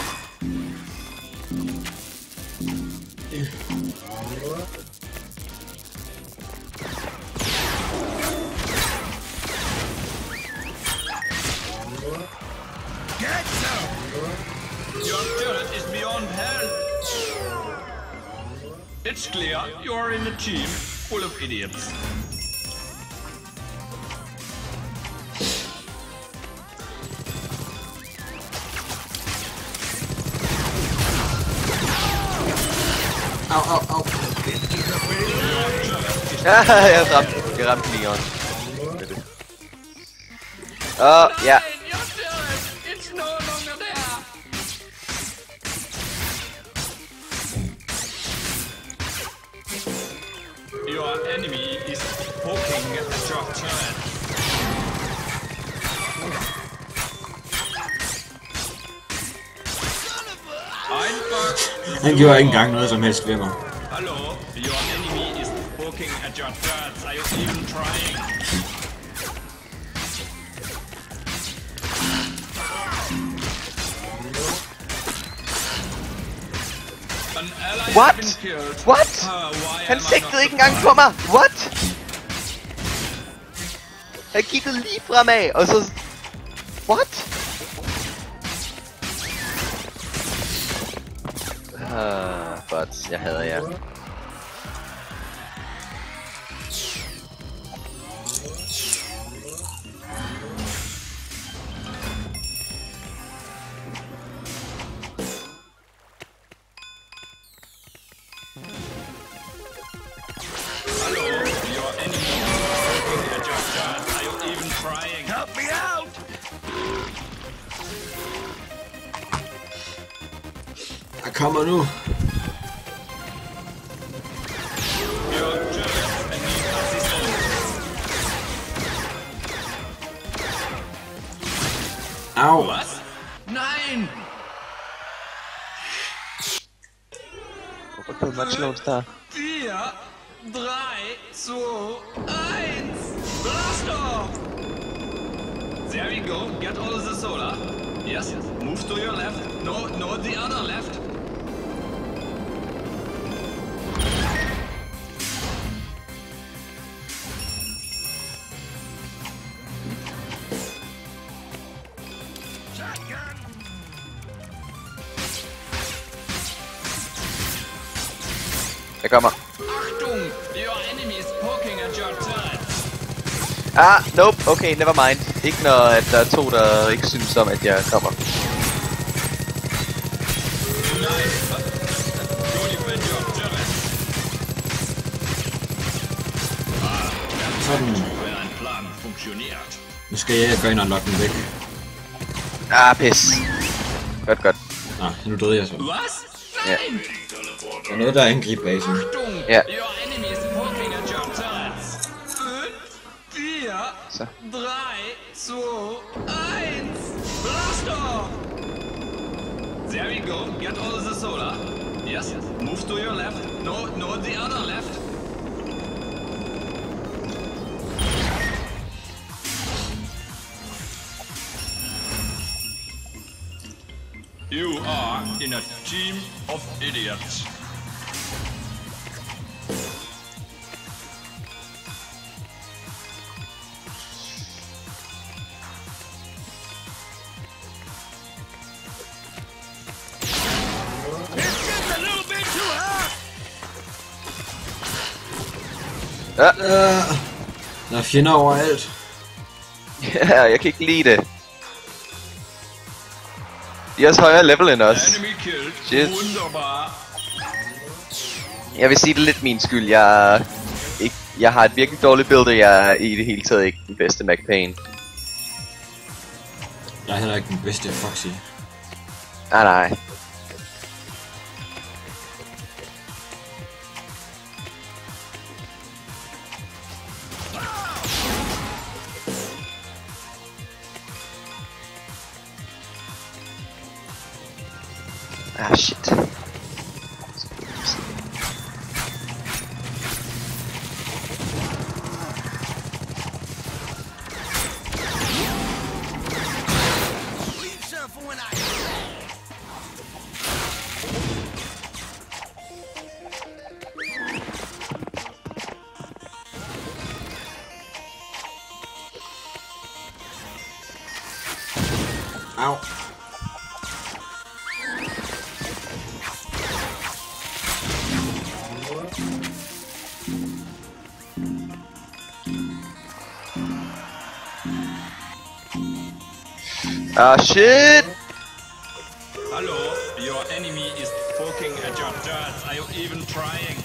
Get some! Your turret is beyond help. It's clear you are in a team full of idiots. Au, au, au. Ja, jeg ramte, jeg ramte Leon. Åh, ja. Your turret, it's no longer there. Your enemy is poking at your turret. Han gjorde ikke engang noget som helst ved mig. Hello, your enemy is poking at your turrets. Are you even trying? What? What? Han sigtede ikke engang på mig. What? Han kiggede lige fremad, og så... What? Ah, but jeg hader jer. Jeg kommer nu. Au. Nein! Hvorfor kunne man slå en star? vier, drei, zwei, eins! Blaster! There we go, get all the solar. Yes, move to your left. No, no, the other left. Jeg kommer. Achtung! Your enemy is poking at your turret. Ah, nope. Okay, never mind. Ikke når at der er to, der ikke synes om, at jeg kommer. Sådan. Nu skal jeg gå ind og lokke den væk. Ah, pis. Godt, godt. Nå, nu døde jeg så. Was? Ja. Nein! Der er noget, der er angreb basen. Achtung! Ja. Your enemy is poking at your turrets. fünf, vier, Så. drei, zwei, eins! Blaster! There we go. Get all the solar. Yes. Move to your left. No, no, the other left. You are in a team of idiots. Ja. Uh, der er fjender overalt. Ja, jeg kan ikke lide det. De er også højere level end os. Enemy killed. Shit. Wunderbar. Jeg vil sige det er lidt min skyld. Jeg, er ikke, jeg har et virkelig dårligt build, og jeg er i det hele taget ikke den bedste Mac Payne. Jeg er heller ikke den bedste Foxy. Nej, nej. Ah, shit. Au. Ah, shit! Hello, your enemy is poking at your turrets. Are you even trying?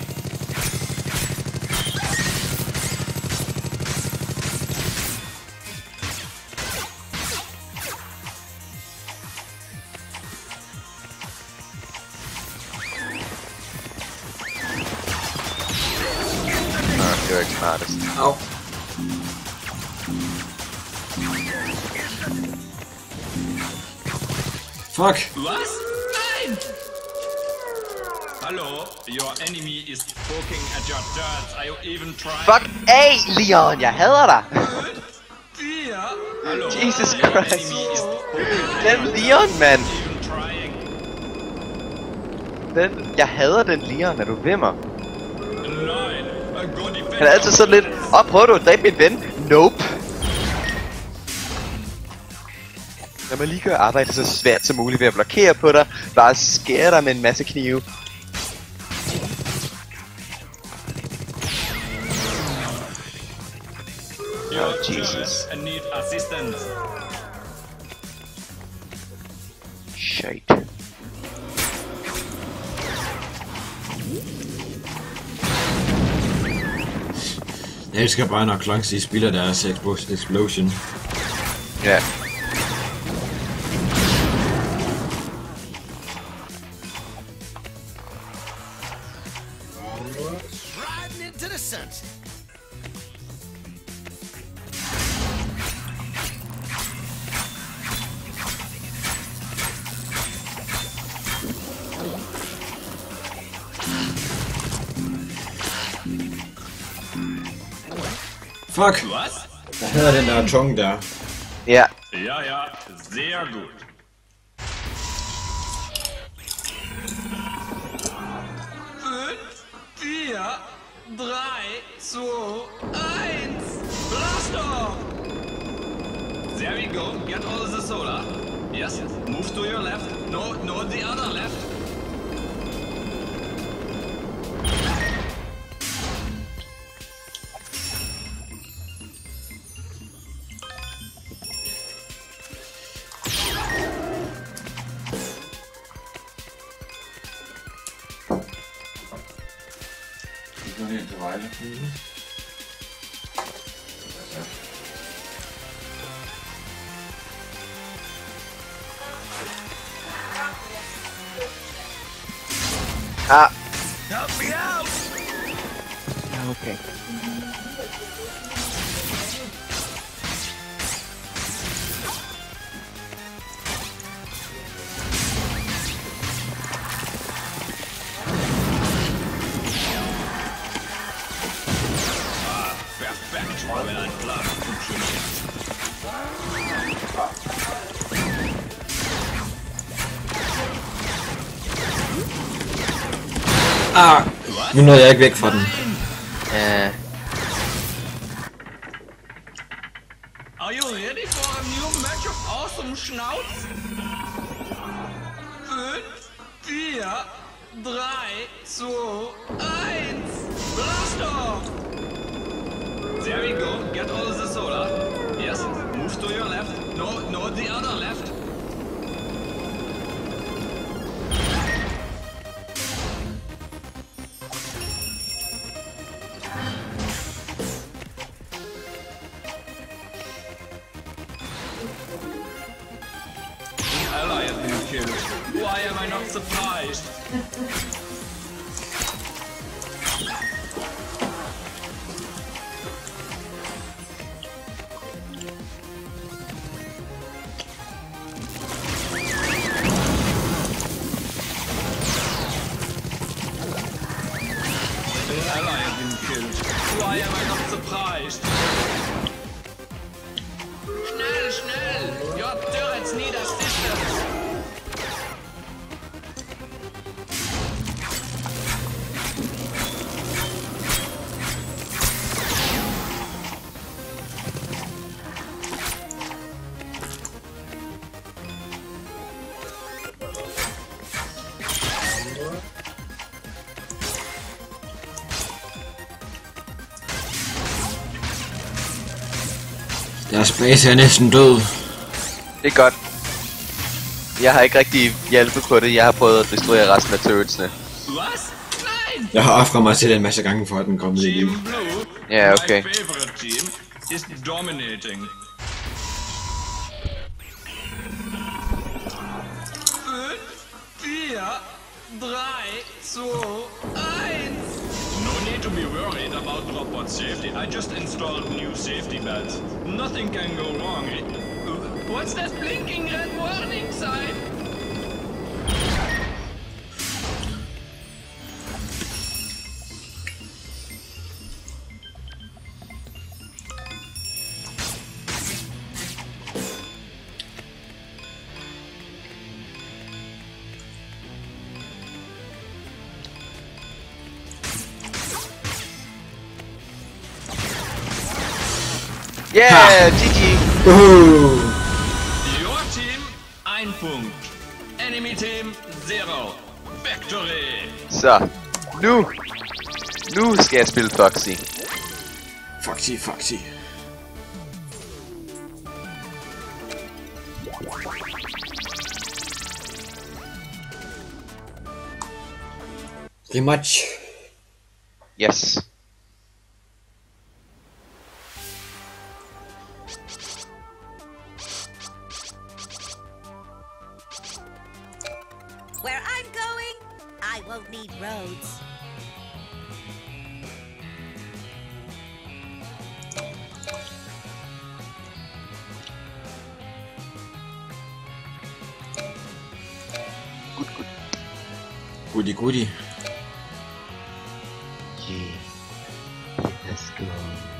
Ah, det var ikke smartest. Au. Fuck. Was? Nein! Hello, your enemy is poking at your turrets. Are you even trying? Fuck af, Leon! Jeg hader dig! Vier. Hello, Jesus your Christ. enemy is poking at Den your Leon, turrets. man! Are you even trying? Den, jeg hader den Leon, er du ved mig? Nein, go defend. Han er altid sådan lidt, åh, oh, prøver du at dræbe min ven? Nope. Lad mig lige gøre arbejdet så svært som muligt ved at blokere på dig. Bare skære dig med en masse knive. Your Jesus. turret need assistance. Shit. Jeg elsker bare, når Clunky spiller deres explo- explosion. Ja. Riding into the sunset. Fuck! Was? Jeg hader den der tunge der. Ja. Ja, ja, sehr gut. Fünf, vier, drei, zwei, eins. Blast off! There we go. Get all the solar. Yes. Move to your left. No, no, the other left. Ah. Help me out! Okay. Perfekt. Wenn ein Plan funktioniert. Ah! Nu nåede jeg ikke væk fra den. Ja. Are you ready for a new match of awesome schnauts? Fünf, vier, drei, zwei, eins. Blast off! There we go. Get all the solar. Yes. Move to your left. No, no, the other left. Ally has been killed. Why am I not surprised? Ally has been killed. Why am I not surprised? Schnell, schnell! Your turrets need assistance! Deres base er næsten død. Det er godt. Jeg har ikke rigtig hjulpet på det. Jeg har prøvet at destruere resten af turretsene. Was? Nein! Jeg har offret mig til den masse gange for at den kom i liv. Team Blue, Ja, okay. my favorite team, is dominating. Fünf, vier, drei, zwei, eins. No need to be worried about Dropbot safety. I just installed new safety belts. Nothing can go wrong. What's that blinking red warning sign? Yeah, G G. Uh. Your team, ein Punkt. Enemy team, zero. Victory! Så, nu, nu skal jeg spille Foxy. Foxy, Foxy. Rematch. Yes. Where I'm going, I won't need roads. Good, good. Goody, goody. Yeah. Let's go.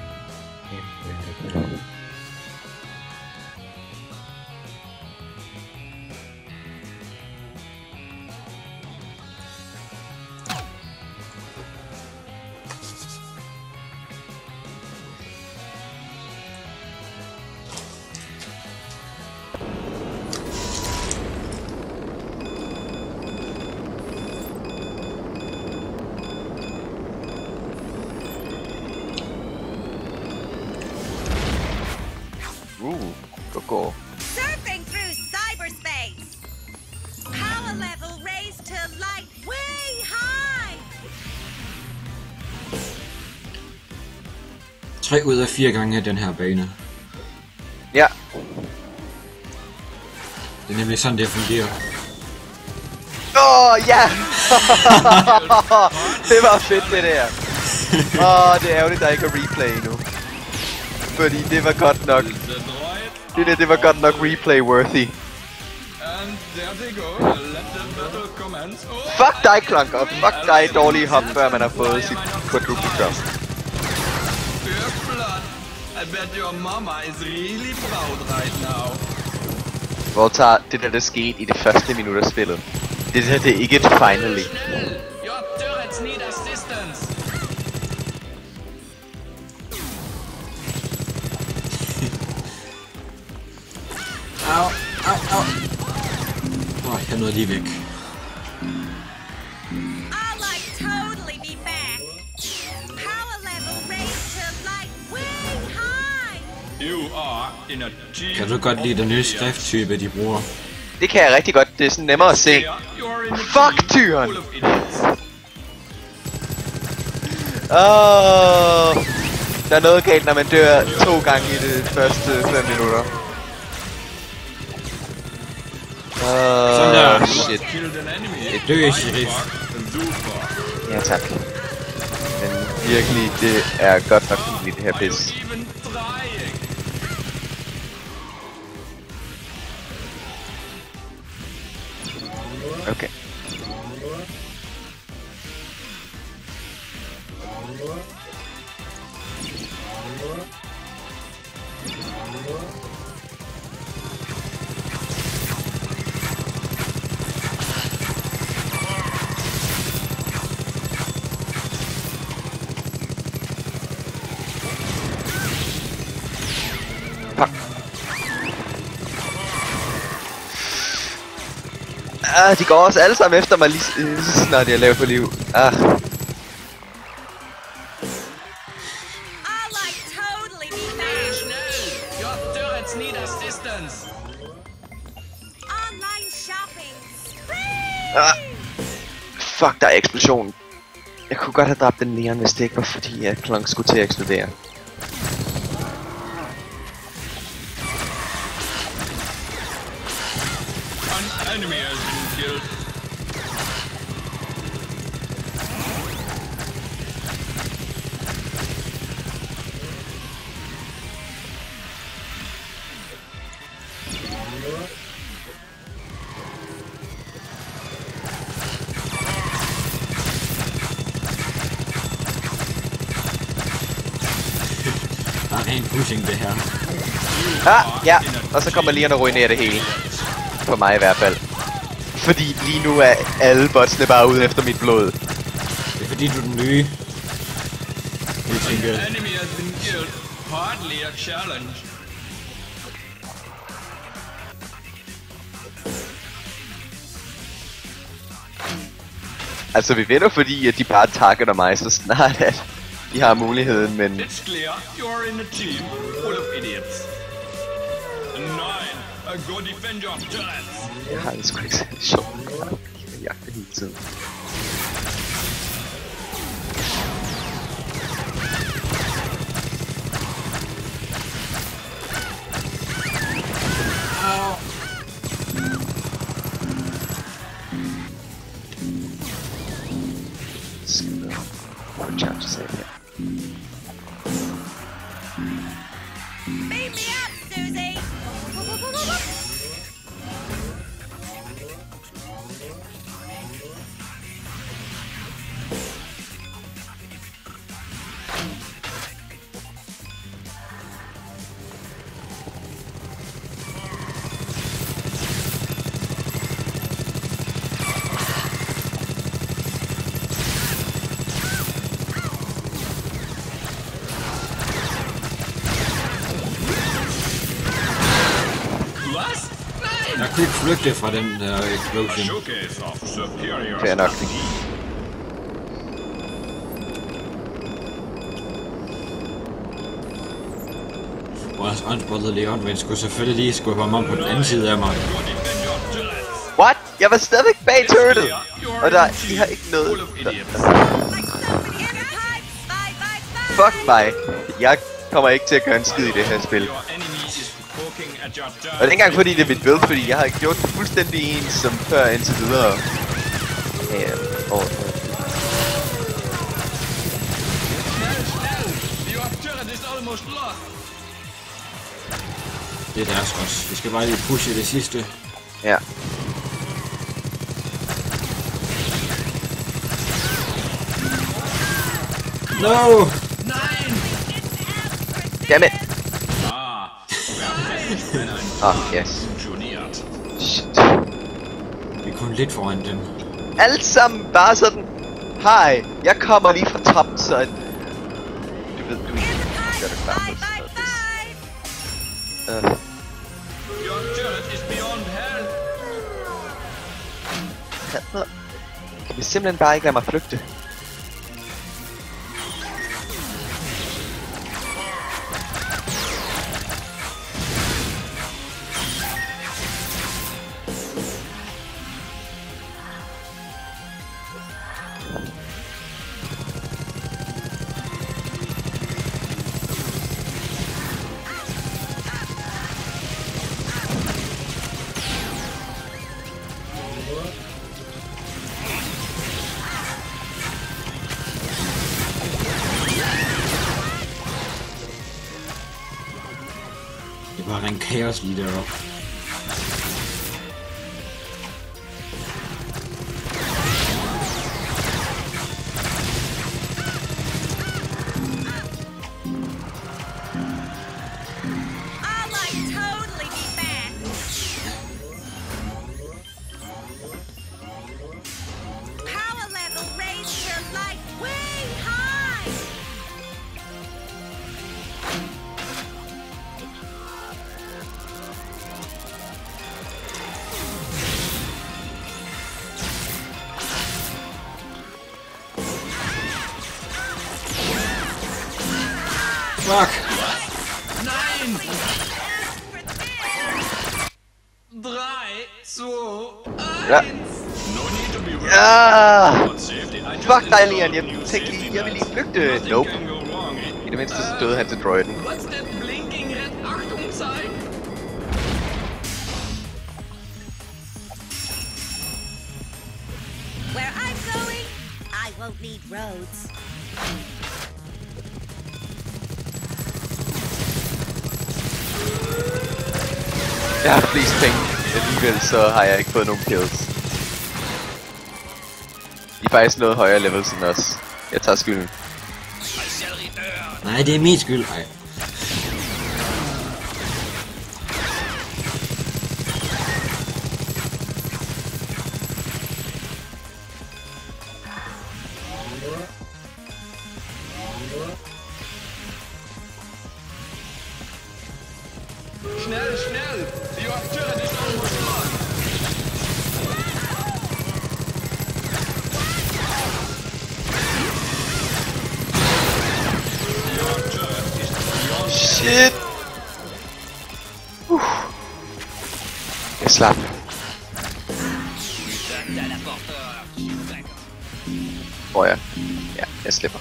Ooh, go go. Surfing through cyberspace. Power level raised to light way high. Tre ud af fire gange af den her bane. Ja. Det er nemlig sådan, det fungerer. Åh, oh, ja! Det var fedt, det der. Åh, oh, det er ærgerligt, der ikke er replay nu. Fordi det var godt nok. Det der, det var godt nok replay-worthy. Fuck dig, Clunk, og fuck dig, dårlige hop, før man har fået sit quadruple jump. I bet your mama is really proud right now. Hvor tager det der, der skete i det første minut af spillet. Det der, det er ikke et finally. Your turrets need assistance. Au, au, au. Åh, jeg nåede lige væk. I'll like totally be back. Power level raised to light way high. You are in a team. Kan du godt lide den nye skrifttype, de bruger? Det kan jeg rigtig godt. Det er sådan nemmere at se. Fuck tyren! Åh, der er noget galt, når man dør to gange i det første fem minutter. Sådan der. Åh, shit. Et dø, sheriff. Ja, tak. Men virkelig, det er godt nok pinligt, det her pis. Okay. Fuck. Ah, de går også alle sammen efter mig lige, lige så snart jeg laver på liv. Ah. I'll like totally be back. Your turrets need assistance. Online shopping. Ah. Fuck, der er eksplosion. Jeg kunne godt have dræbt den Leon, hvis det ikke var fordi, at Clunk skulle til at eksplodere. An enemy has been killed. Der er ren pushing, det her. Ah, ja. Og så kommer Leon og ruinerer det hele. For mig i hvert fald. Fordi lige nu er alle botsene bare ude efter mit blod. Det er fordi, du er den nye. Jeg tænker, Enemy has been killed. Hardly a challenge. Altså, vi vinder, fordi at de bare targeter mig så snart, at de har muligheden, men... It's clear you're in a team full of idiots. Nine, uh, go defend your turrets. Jeg har det sgu ikke så sjovt. Jeg jagter hele tiden. Charge to save it. Beam me up, Susie! Jeg kunne ikke flygte fra den der explosion. Showcase of superior Fair nok. Vores unspotted Leon, men skulle selvfølgelig lige skubbe ham om på den anden side af mig. What? Jeg var stadigvæk bag turretet! Og der, de har ikke noget... Der, fuck mig! Jeg kommer ikke til at gøre en skid i det her spil. Og det er ikke engang fordi det er mit build, fordi jeg har gjort det fuldstændig ens som før indtil videre. Ja, og... Det er deres også. Vi skal bare lige pushe det sidste. Ja. No! Dammit! Ah, yes. Shit. Vi er kun lidt foran dem. Alt sammen bare sådan... Hej, jeg kommer lige fra toppen, så... Du ved, du ikke gør det klar på sådan noget. Uh. Kan vi simpelthen bare ikke lade mig flygte? Det var en kaos lige deroppe. Fuck! Nein! drei, zwei, Ja. eins! No need to be worried. Ja! About safety. I just Fuck dig, installed Leon. Jeg new tænkte safety lige, jeg vil lige measures. flygte. Nothing Nope. can go wrong. I det mindste så døde han til droiden. What's that blinking red Achtung sign? Where I'm going, I won't need roads. Jeg har flest penge. Alligevel så har jeg ikke fået nogen kills. De er faktisk noget højere level end os. Jeg tager skylden. Nej, det er min skyld. Ej. Your turret is almost gone. Your turret is beyond. Shit! Uh. Jeg slap. Åh oh, ja. Ja, jeg slipper.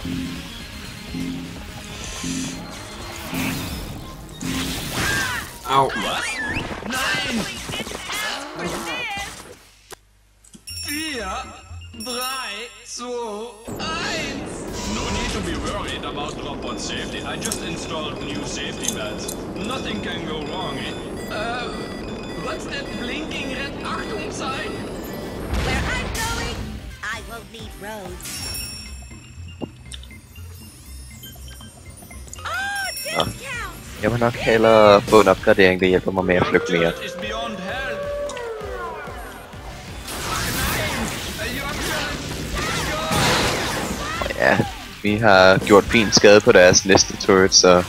Au. Nein! vier, drei, zwei, eins. No need to be worried about robot safety. I just installed new safety belts. Nothing can go wrong. Uh, what's that blinking red Achtung sign? Where I'm going, I won't need roads. Oh, discount! Jeg må nok hellere få en opgradering, der hjælper mig med at flygte mere. Is beyond help. Og ja, vi har gjort fint skade på deres næste turret, så...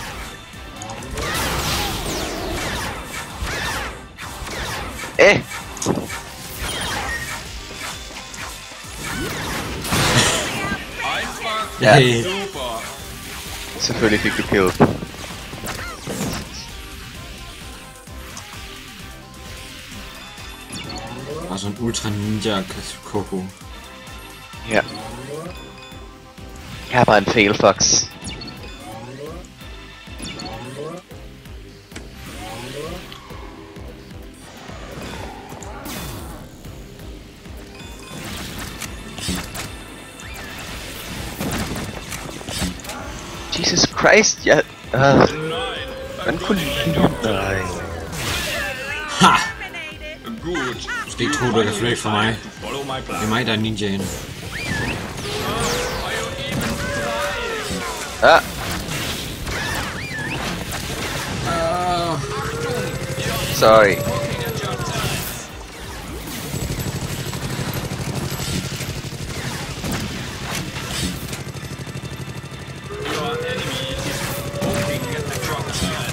Eh! Ja, Super. selvfølgelig fik du kill. Og sådan en ultra ninja koko. Ja. Jeg er bare en fail fox. Jesus Christ, jeg... Uh, man kunne lide dig. Ha! Good. Måske tror du, du kan flygte fra mig. Follow my Det plan. er mig, der er ninjaen. Ah, sorry. Your enemy is poking at the drop turret.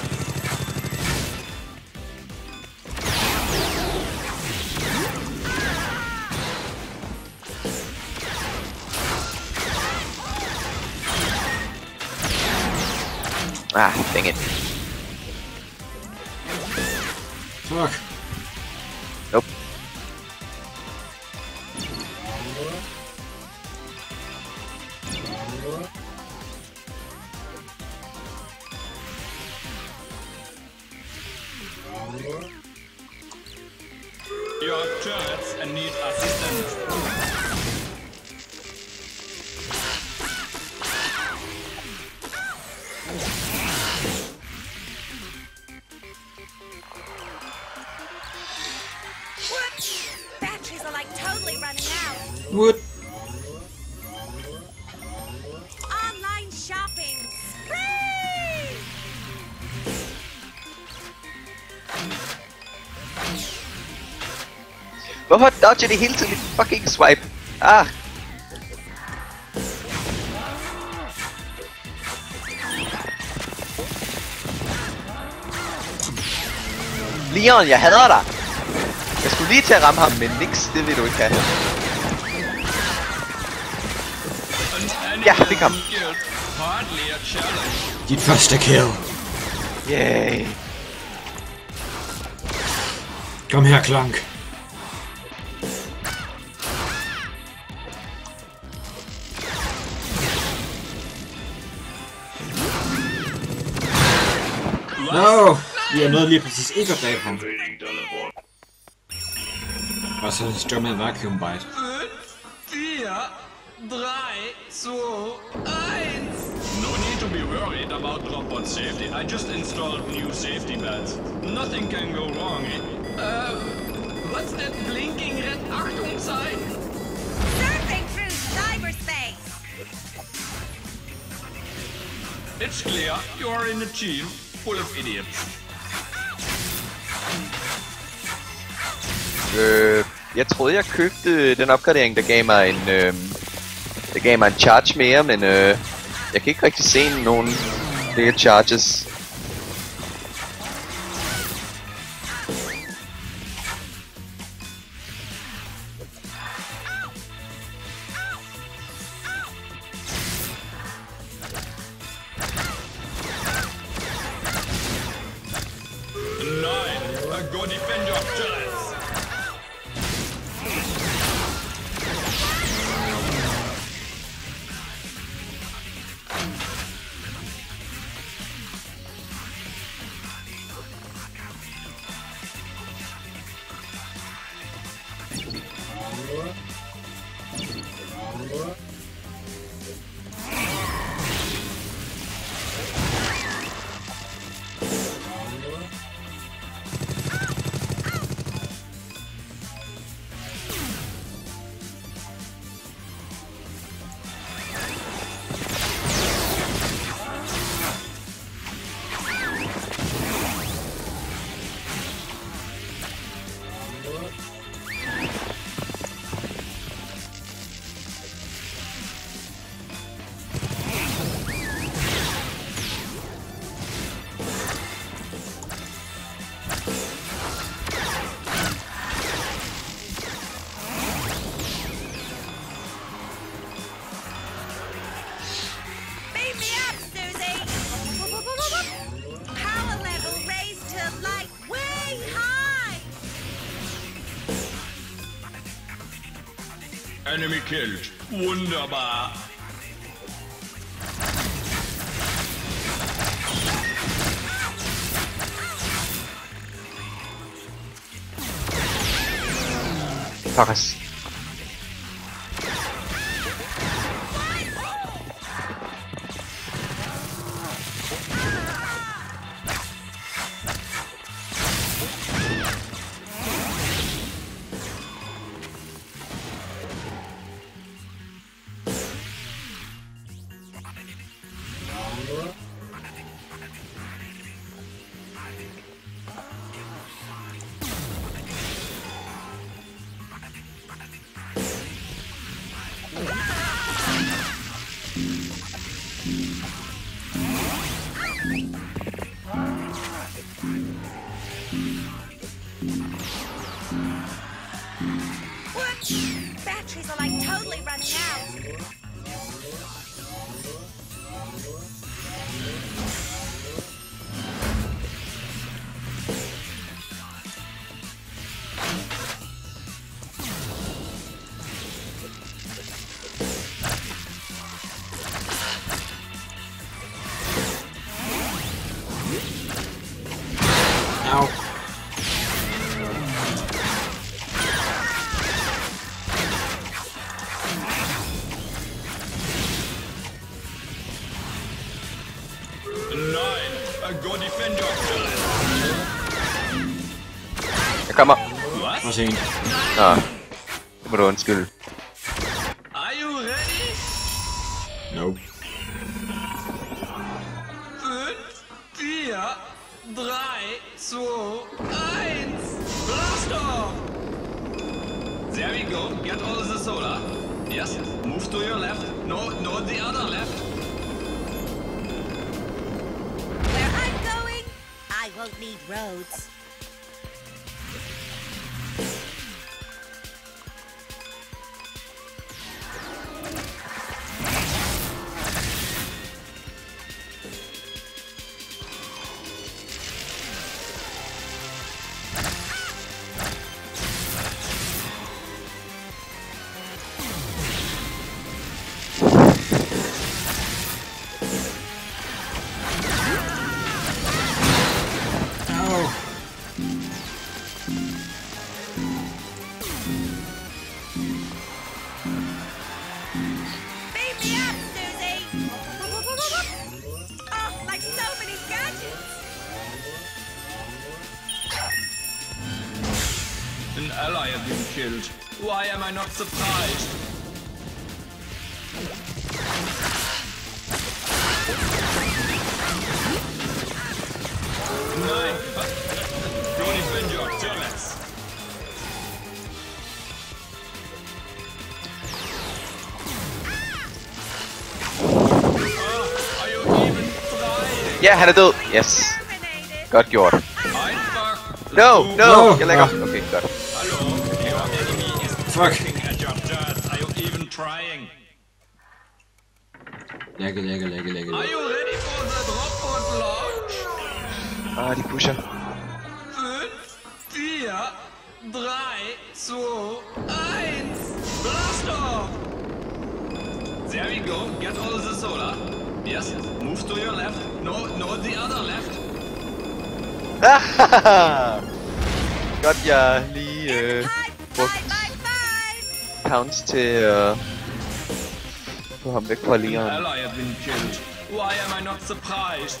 Ah, dang it. Fuck. Nope. Your turrets need assistance. Batteries are like totally running out. What? Online shopping. Spree! Hvorfor dodger det hele tiden mit fucking swipe? Ah. Leon, jeg hader dig! Jeg skulle lige til at ramme ham, men niks, det vil du ikke have. Ja, fik ham. Hardly a challenge. Dit første kill. Yay. Kom her, Clank. No! Vi er nødt lige præcis ikke at dræbe ham. Og så står med vacuum bite. vier, drei, zwei, eins. No need to be worried about robot safety. I just installed new safety belts. Nothing can go wrong. Uh, what's that blinking red Achtung sign? Surfing through cyberspace. It's clear you are in a team full of idiots. Øh, jeg troede jeg købte den opgradering, der gav mig en, øh, der gav mig en charge mere, men øh, jeg kan ikke rigtig se nogen flere charges. Go defend your turrets. Enemy killed. Wunderbar. Fuckers. Batteries are like totally running out. Ow. Go defend your turret. Jeg kommer. For sent. Nå. Det må du undskylde. Are you ready? Nope. fünf, vier, drei, zwei, eins. Blast off! There we go. Get all the solar. Yes. Move to your left. No, no, the other left. Where I'm going, I won't need roads. An ally has been killed. Why am I not surprised? Nine. Go defend your turrets. Ah, are you even trying? Ja, han er død. Yes. Godt gjort. No, no! No. Jeg lægger. Ah. Okay, godt. Hello, your enemy is Fuck. looking at your turrets. Are you even trying? Lægge, lægge, lægge, lægge. Are you ready for the drop pod launch? Ah, de pusher. fünf, vier, drei, zwei, eins. Blast off! There we go. Get all the solar. Yes. Move to your left. No, no, the other left. Godt, jeg lige øh, brugt counts til øh, få ham væk fra An ligeren. ally has been killed. Why am I not surprised?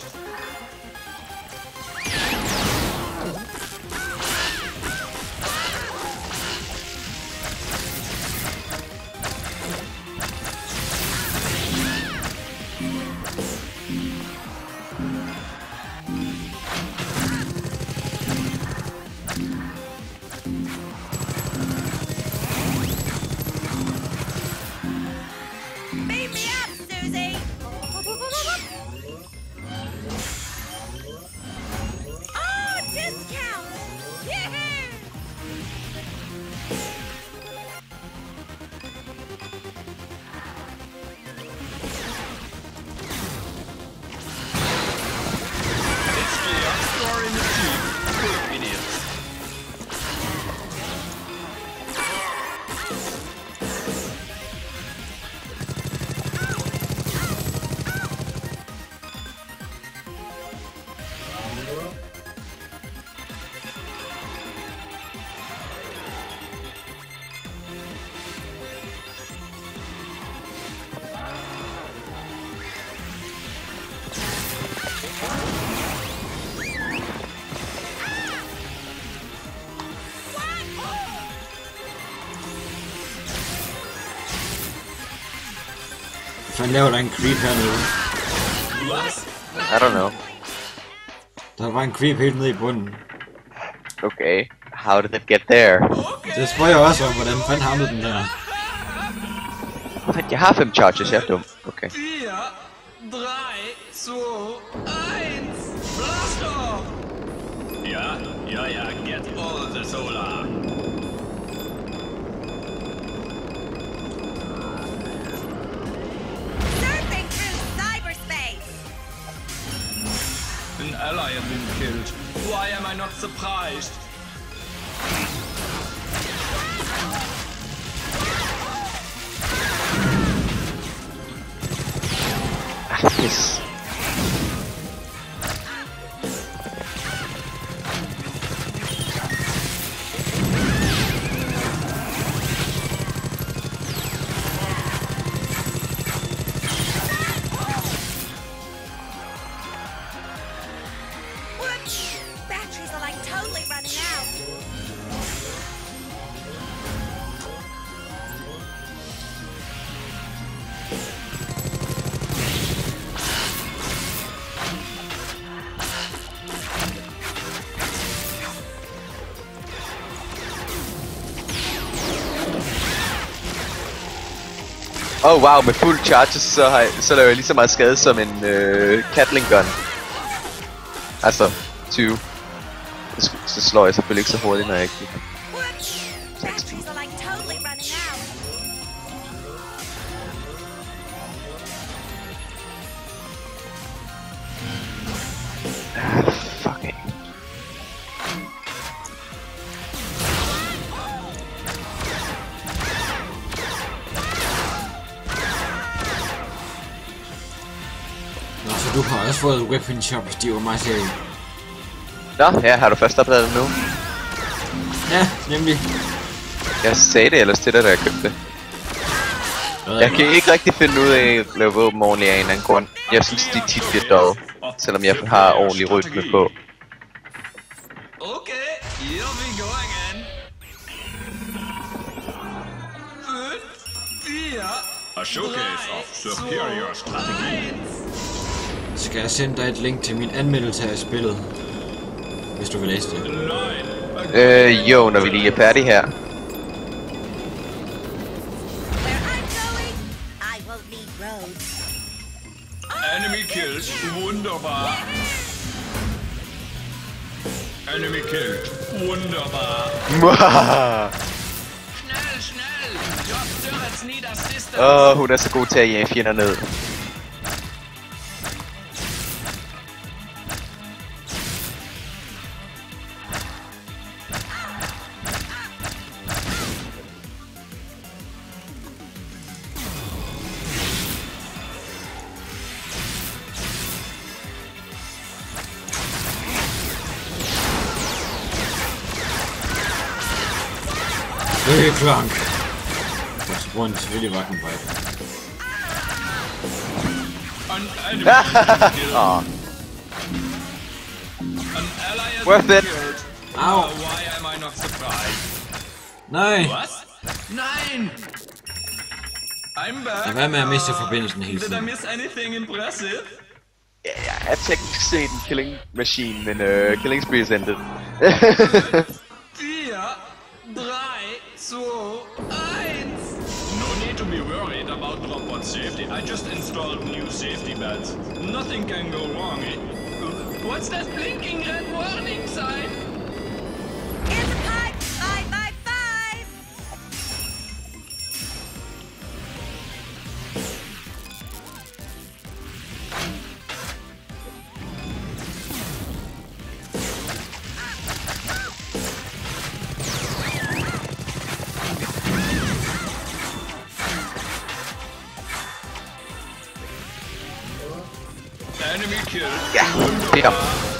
Beat me up, Susie! Oh, discount! Yahoo! It's clear. Store in the jeep. Good idiots. Han laver der en creep hernede. What? I don't know. Der var en creep helt nede i bunden. Okay, how did it get there? Det spørger jeg også om, hvordan fanden havnede den der. Men jeg har fem charges, jeg er dum. Okay. vier, drei, zwei, eins. Blast off! Ja, ja, ja, get all the solar. Surfing through cyberspace! An ally has been killed. Why am I not surprised? Ah, pis. Whoops! Batteries are like totally running out. Oh wow, med fuld charges, så, har jeg, så laver jeg lige så meget skade som en øh, Gatling gun. Altså, tyve. Så, så slår jeg selvfølgelig ikke så hurtigt, når jeg ikke kan. Whoops! Batteries are like totally running out. Ah, fuck it. Nå, så du har også fået weapon shop, de var meget seriøse. Nå, ja, har du først opdaget det nu? Ja, nemlig. Jeg sagde det ellers til dig, da jeg købte det. Jeg kan ikke rigtig finde ud af at lave våben ordentligt af en eller anden grund. Jeg synes, de tit bliver døde, selvom jeg har ordentlig rytme på. Okay, here we go again. Fünf, vier, A showcase of superior strategy. Skal jeg sende dig et link til min anmeldelse af spillet? Hvis du vil læse det. neun. Øh, jo, når vi lige er færdige her. Where I'm going, I won't need roads. Enemy killed. Wunderbar. Enemy killed. Wunderbar. Schnell, schnell. Drop turrets need assistance. Åh, oh, hun er så god til at jage fjender ned. Hey, Clank! Og så bruger han selvfølgelig Rock and Bite. An enemy has been killed. Åh, An ally has worth been it. killed. Au! Oh, why am I not surprised? Nej! What? Nein! I'm back. Lad være med at miste forbindelsen hele Did I tiden. miss anything impressive? Ja, jeg er teknisk set en killing machine, men øh, killing spree is ended. Vier, drei, zwei, eins. No need to be worried about drop-pod safety. I just installed new safety belts. Nothing can go wrong. eh? What's that blinking red warning sign? Here's a pipe. Five by five. Enemy killed. Ja, Peter.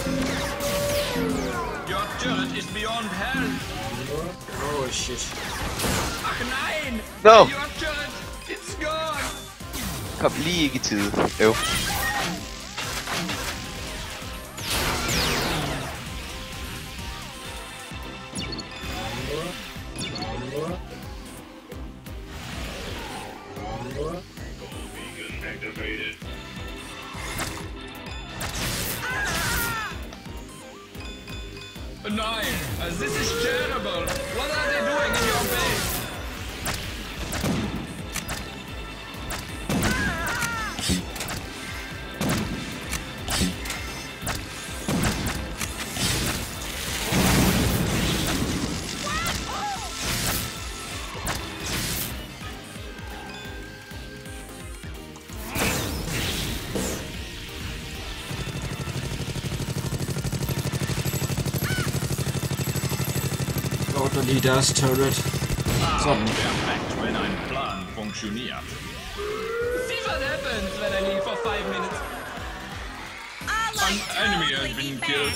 Your turret is beyond help. Oh shit. Ach nein! No. Your turret, it's gone. Kom lige ikke i tide. Øv. Nein, uh, this is terrible. What are they doing in your base? Ordner lige deres turret. Sådan. Perfekt, wenn ein Plan funktioniert. See what happens when I leave for five minutes. An enemy has been killed.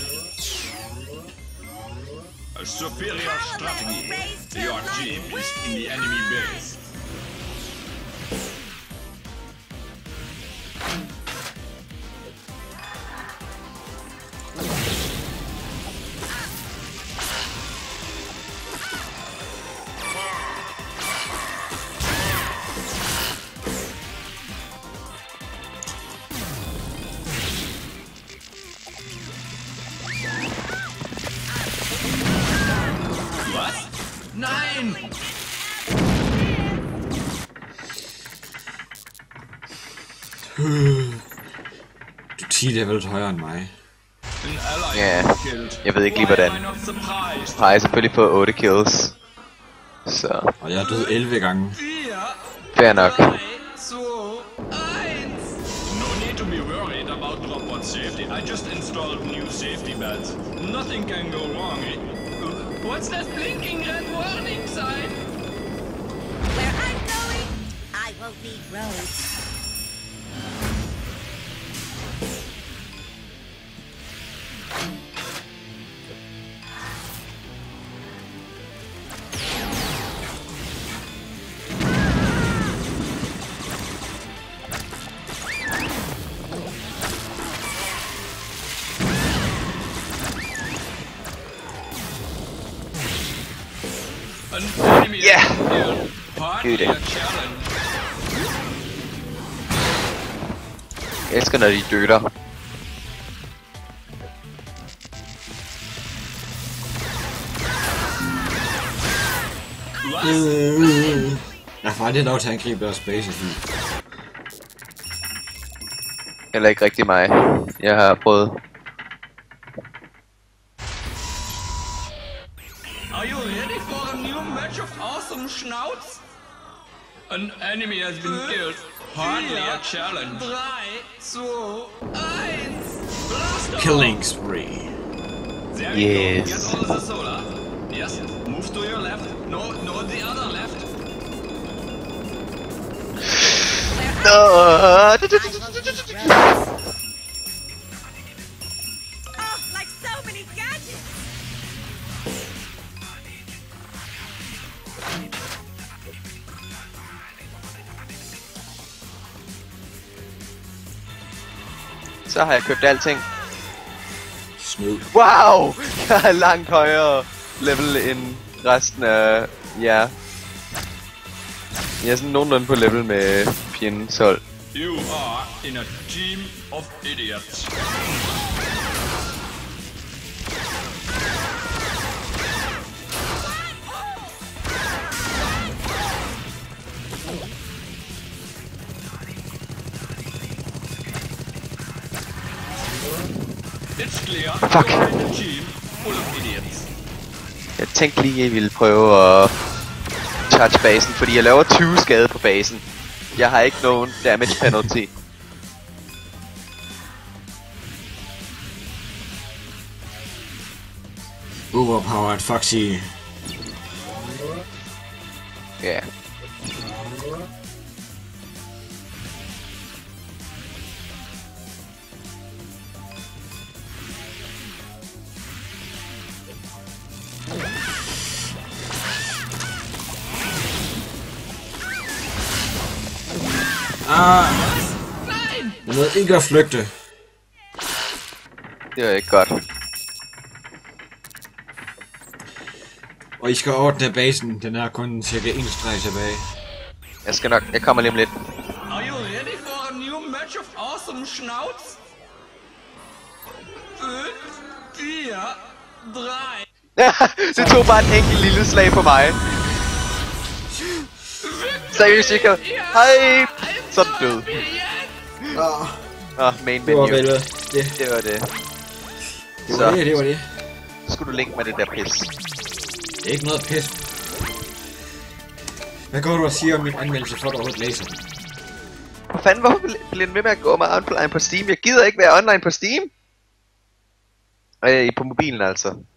A superior strategy. Your team is in the enemy base. Was? Nein! Du er ti levels højere end mig. An ally Ja, has been killed. jeg ved ikke lige Why hvordan. am I not surprised? Har jeg selvfølgelig fået otte kills. Så, Og jeg er død elleve gange. Vier, fair nok. drei, zwei, eins. No need to be worried about drop-pod safety. I just installed new safety belts. Nothing can go wrong. eh? What's that blinking red warning sign? Where I'm going, I won't need roads. An enemy Yeah. has been killed. Hardly Good. a challenge. Jeg elsker, når de døtter. Jeg får aldrig lov til at angribe deres base. Heller ikke rigtig mig. Jeg har prøvet. Are you ready for a new match of awesome schnauts? An enemy has been killed. Hardly a challenge. drei, zwei, eins. Blast off! Killing spree. There we Yes. go. Get all the solar. Yes. Move to your left. No, no, the other left. Nå, Oh, like so many gadgets. Så har jeg købt alting. Snød. Wow! Jeg er langt højere level end resten af jer. Jeg er sådan nogenlunde på level med fjendens hold. You are in a team of idiots. It's clear. Fuck. You're in a team full of idiots. Jeg tænkte lige, at jeg ville prøve at touch basen, fordi jeg laver tyve skade på basen. Jeg har ikke nogen damage penalty. Overpowered Foxy. Ja. Ah! Jeg nåede ikke at flygte. Det var ikke godt. Og I skal ordne basen. Den er kun cirka en streg tilbage. Jeg skal nok, jeg kommer lige om lidt. Are you ready for a new match of awesome schnauts? Fünf, vier, drei. Det tog bare en enkelt lille slag på mig. Seriøst, jeg kan... Hej! Så er den død. Åh, Åh, oh, main det var menu. vel det. Det var det. Det var det, det var det. Så skulle du linke med det der pis. Det er ikke noget pis. Hvad går du og siger om min anmeldelse, for at du overhovedet læser den? Hvor fanden, hvorfor bliver den ved med at gå med online på Steam? Jeg gider ikke være online på Steam. Øh, på mobilen altså.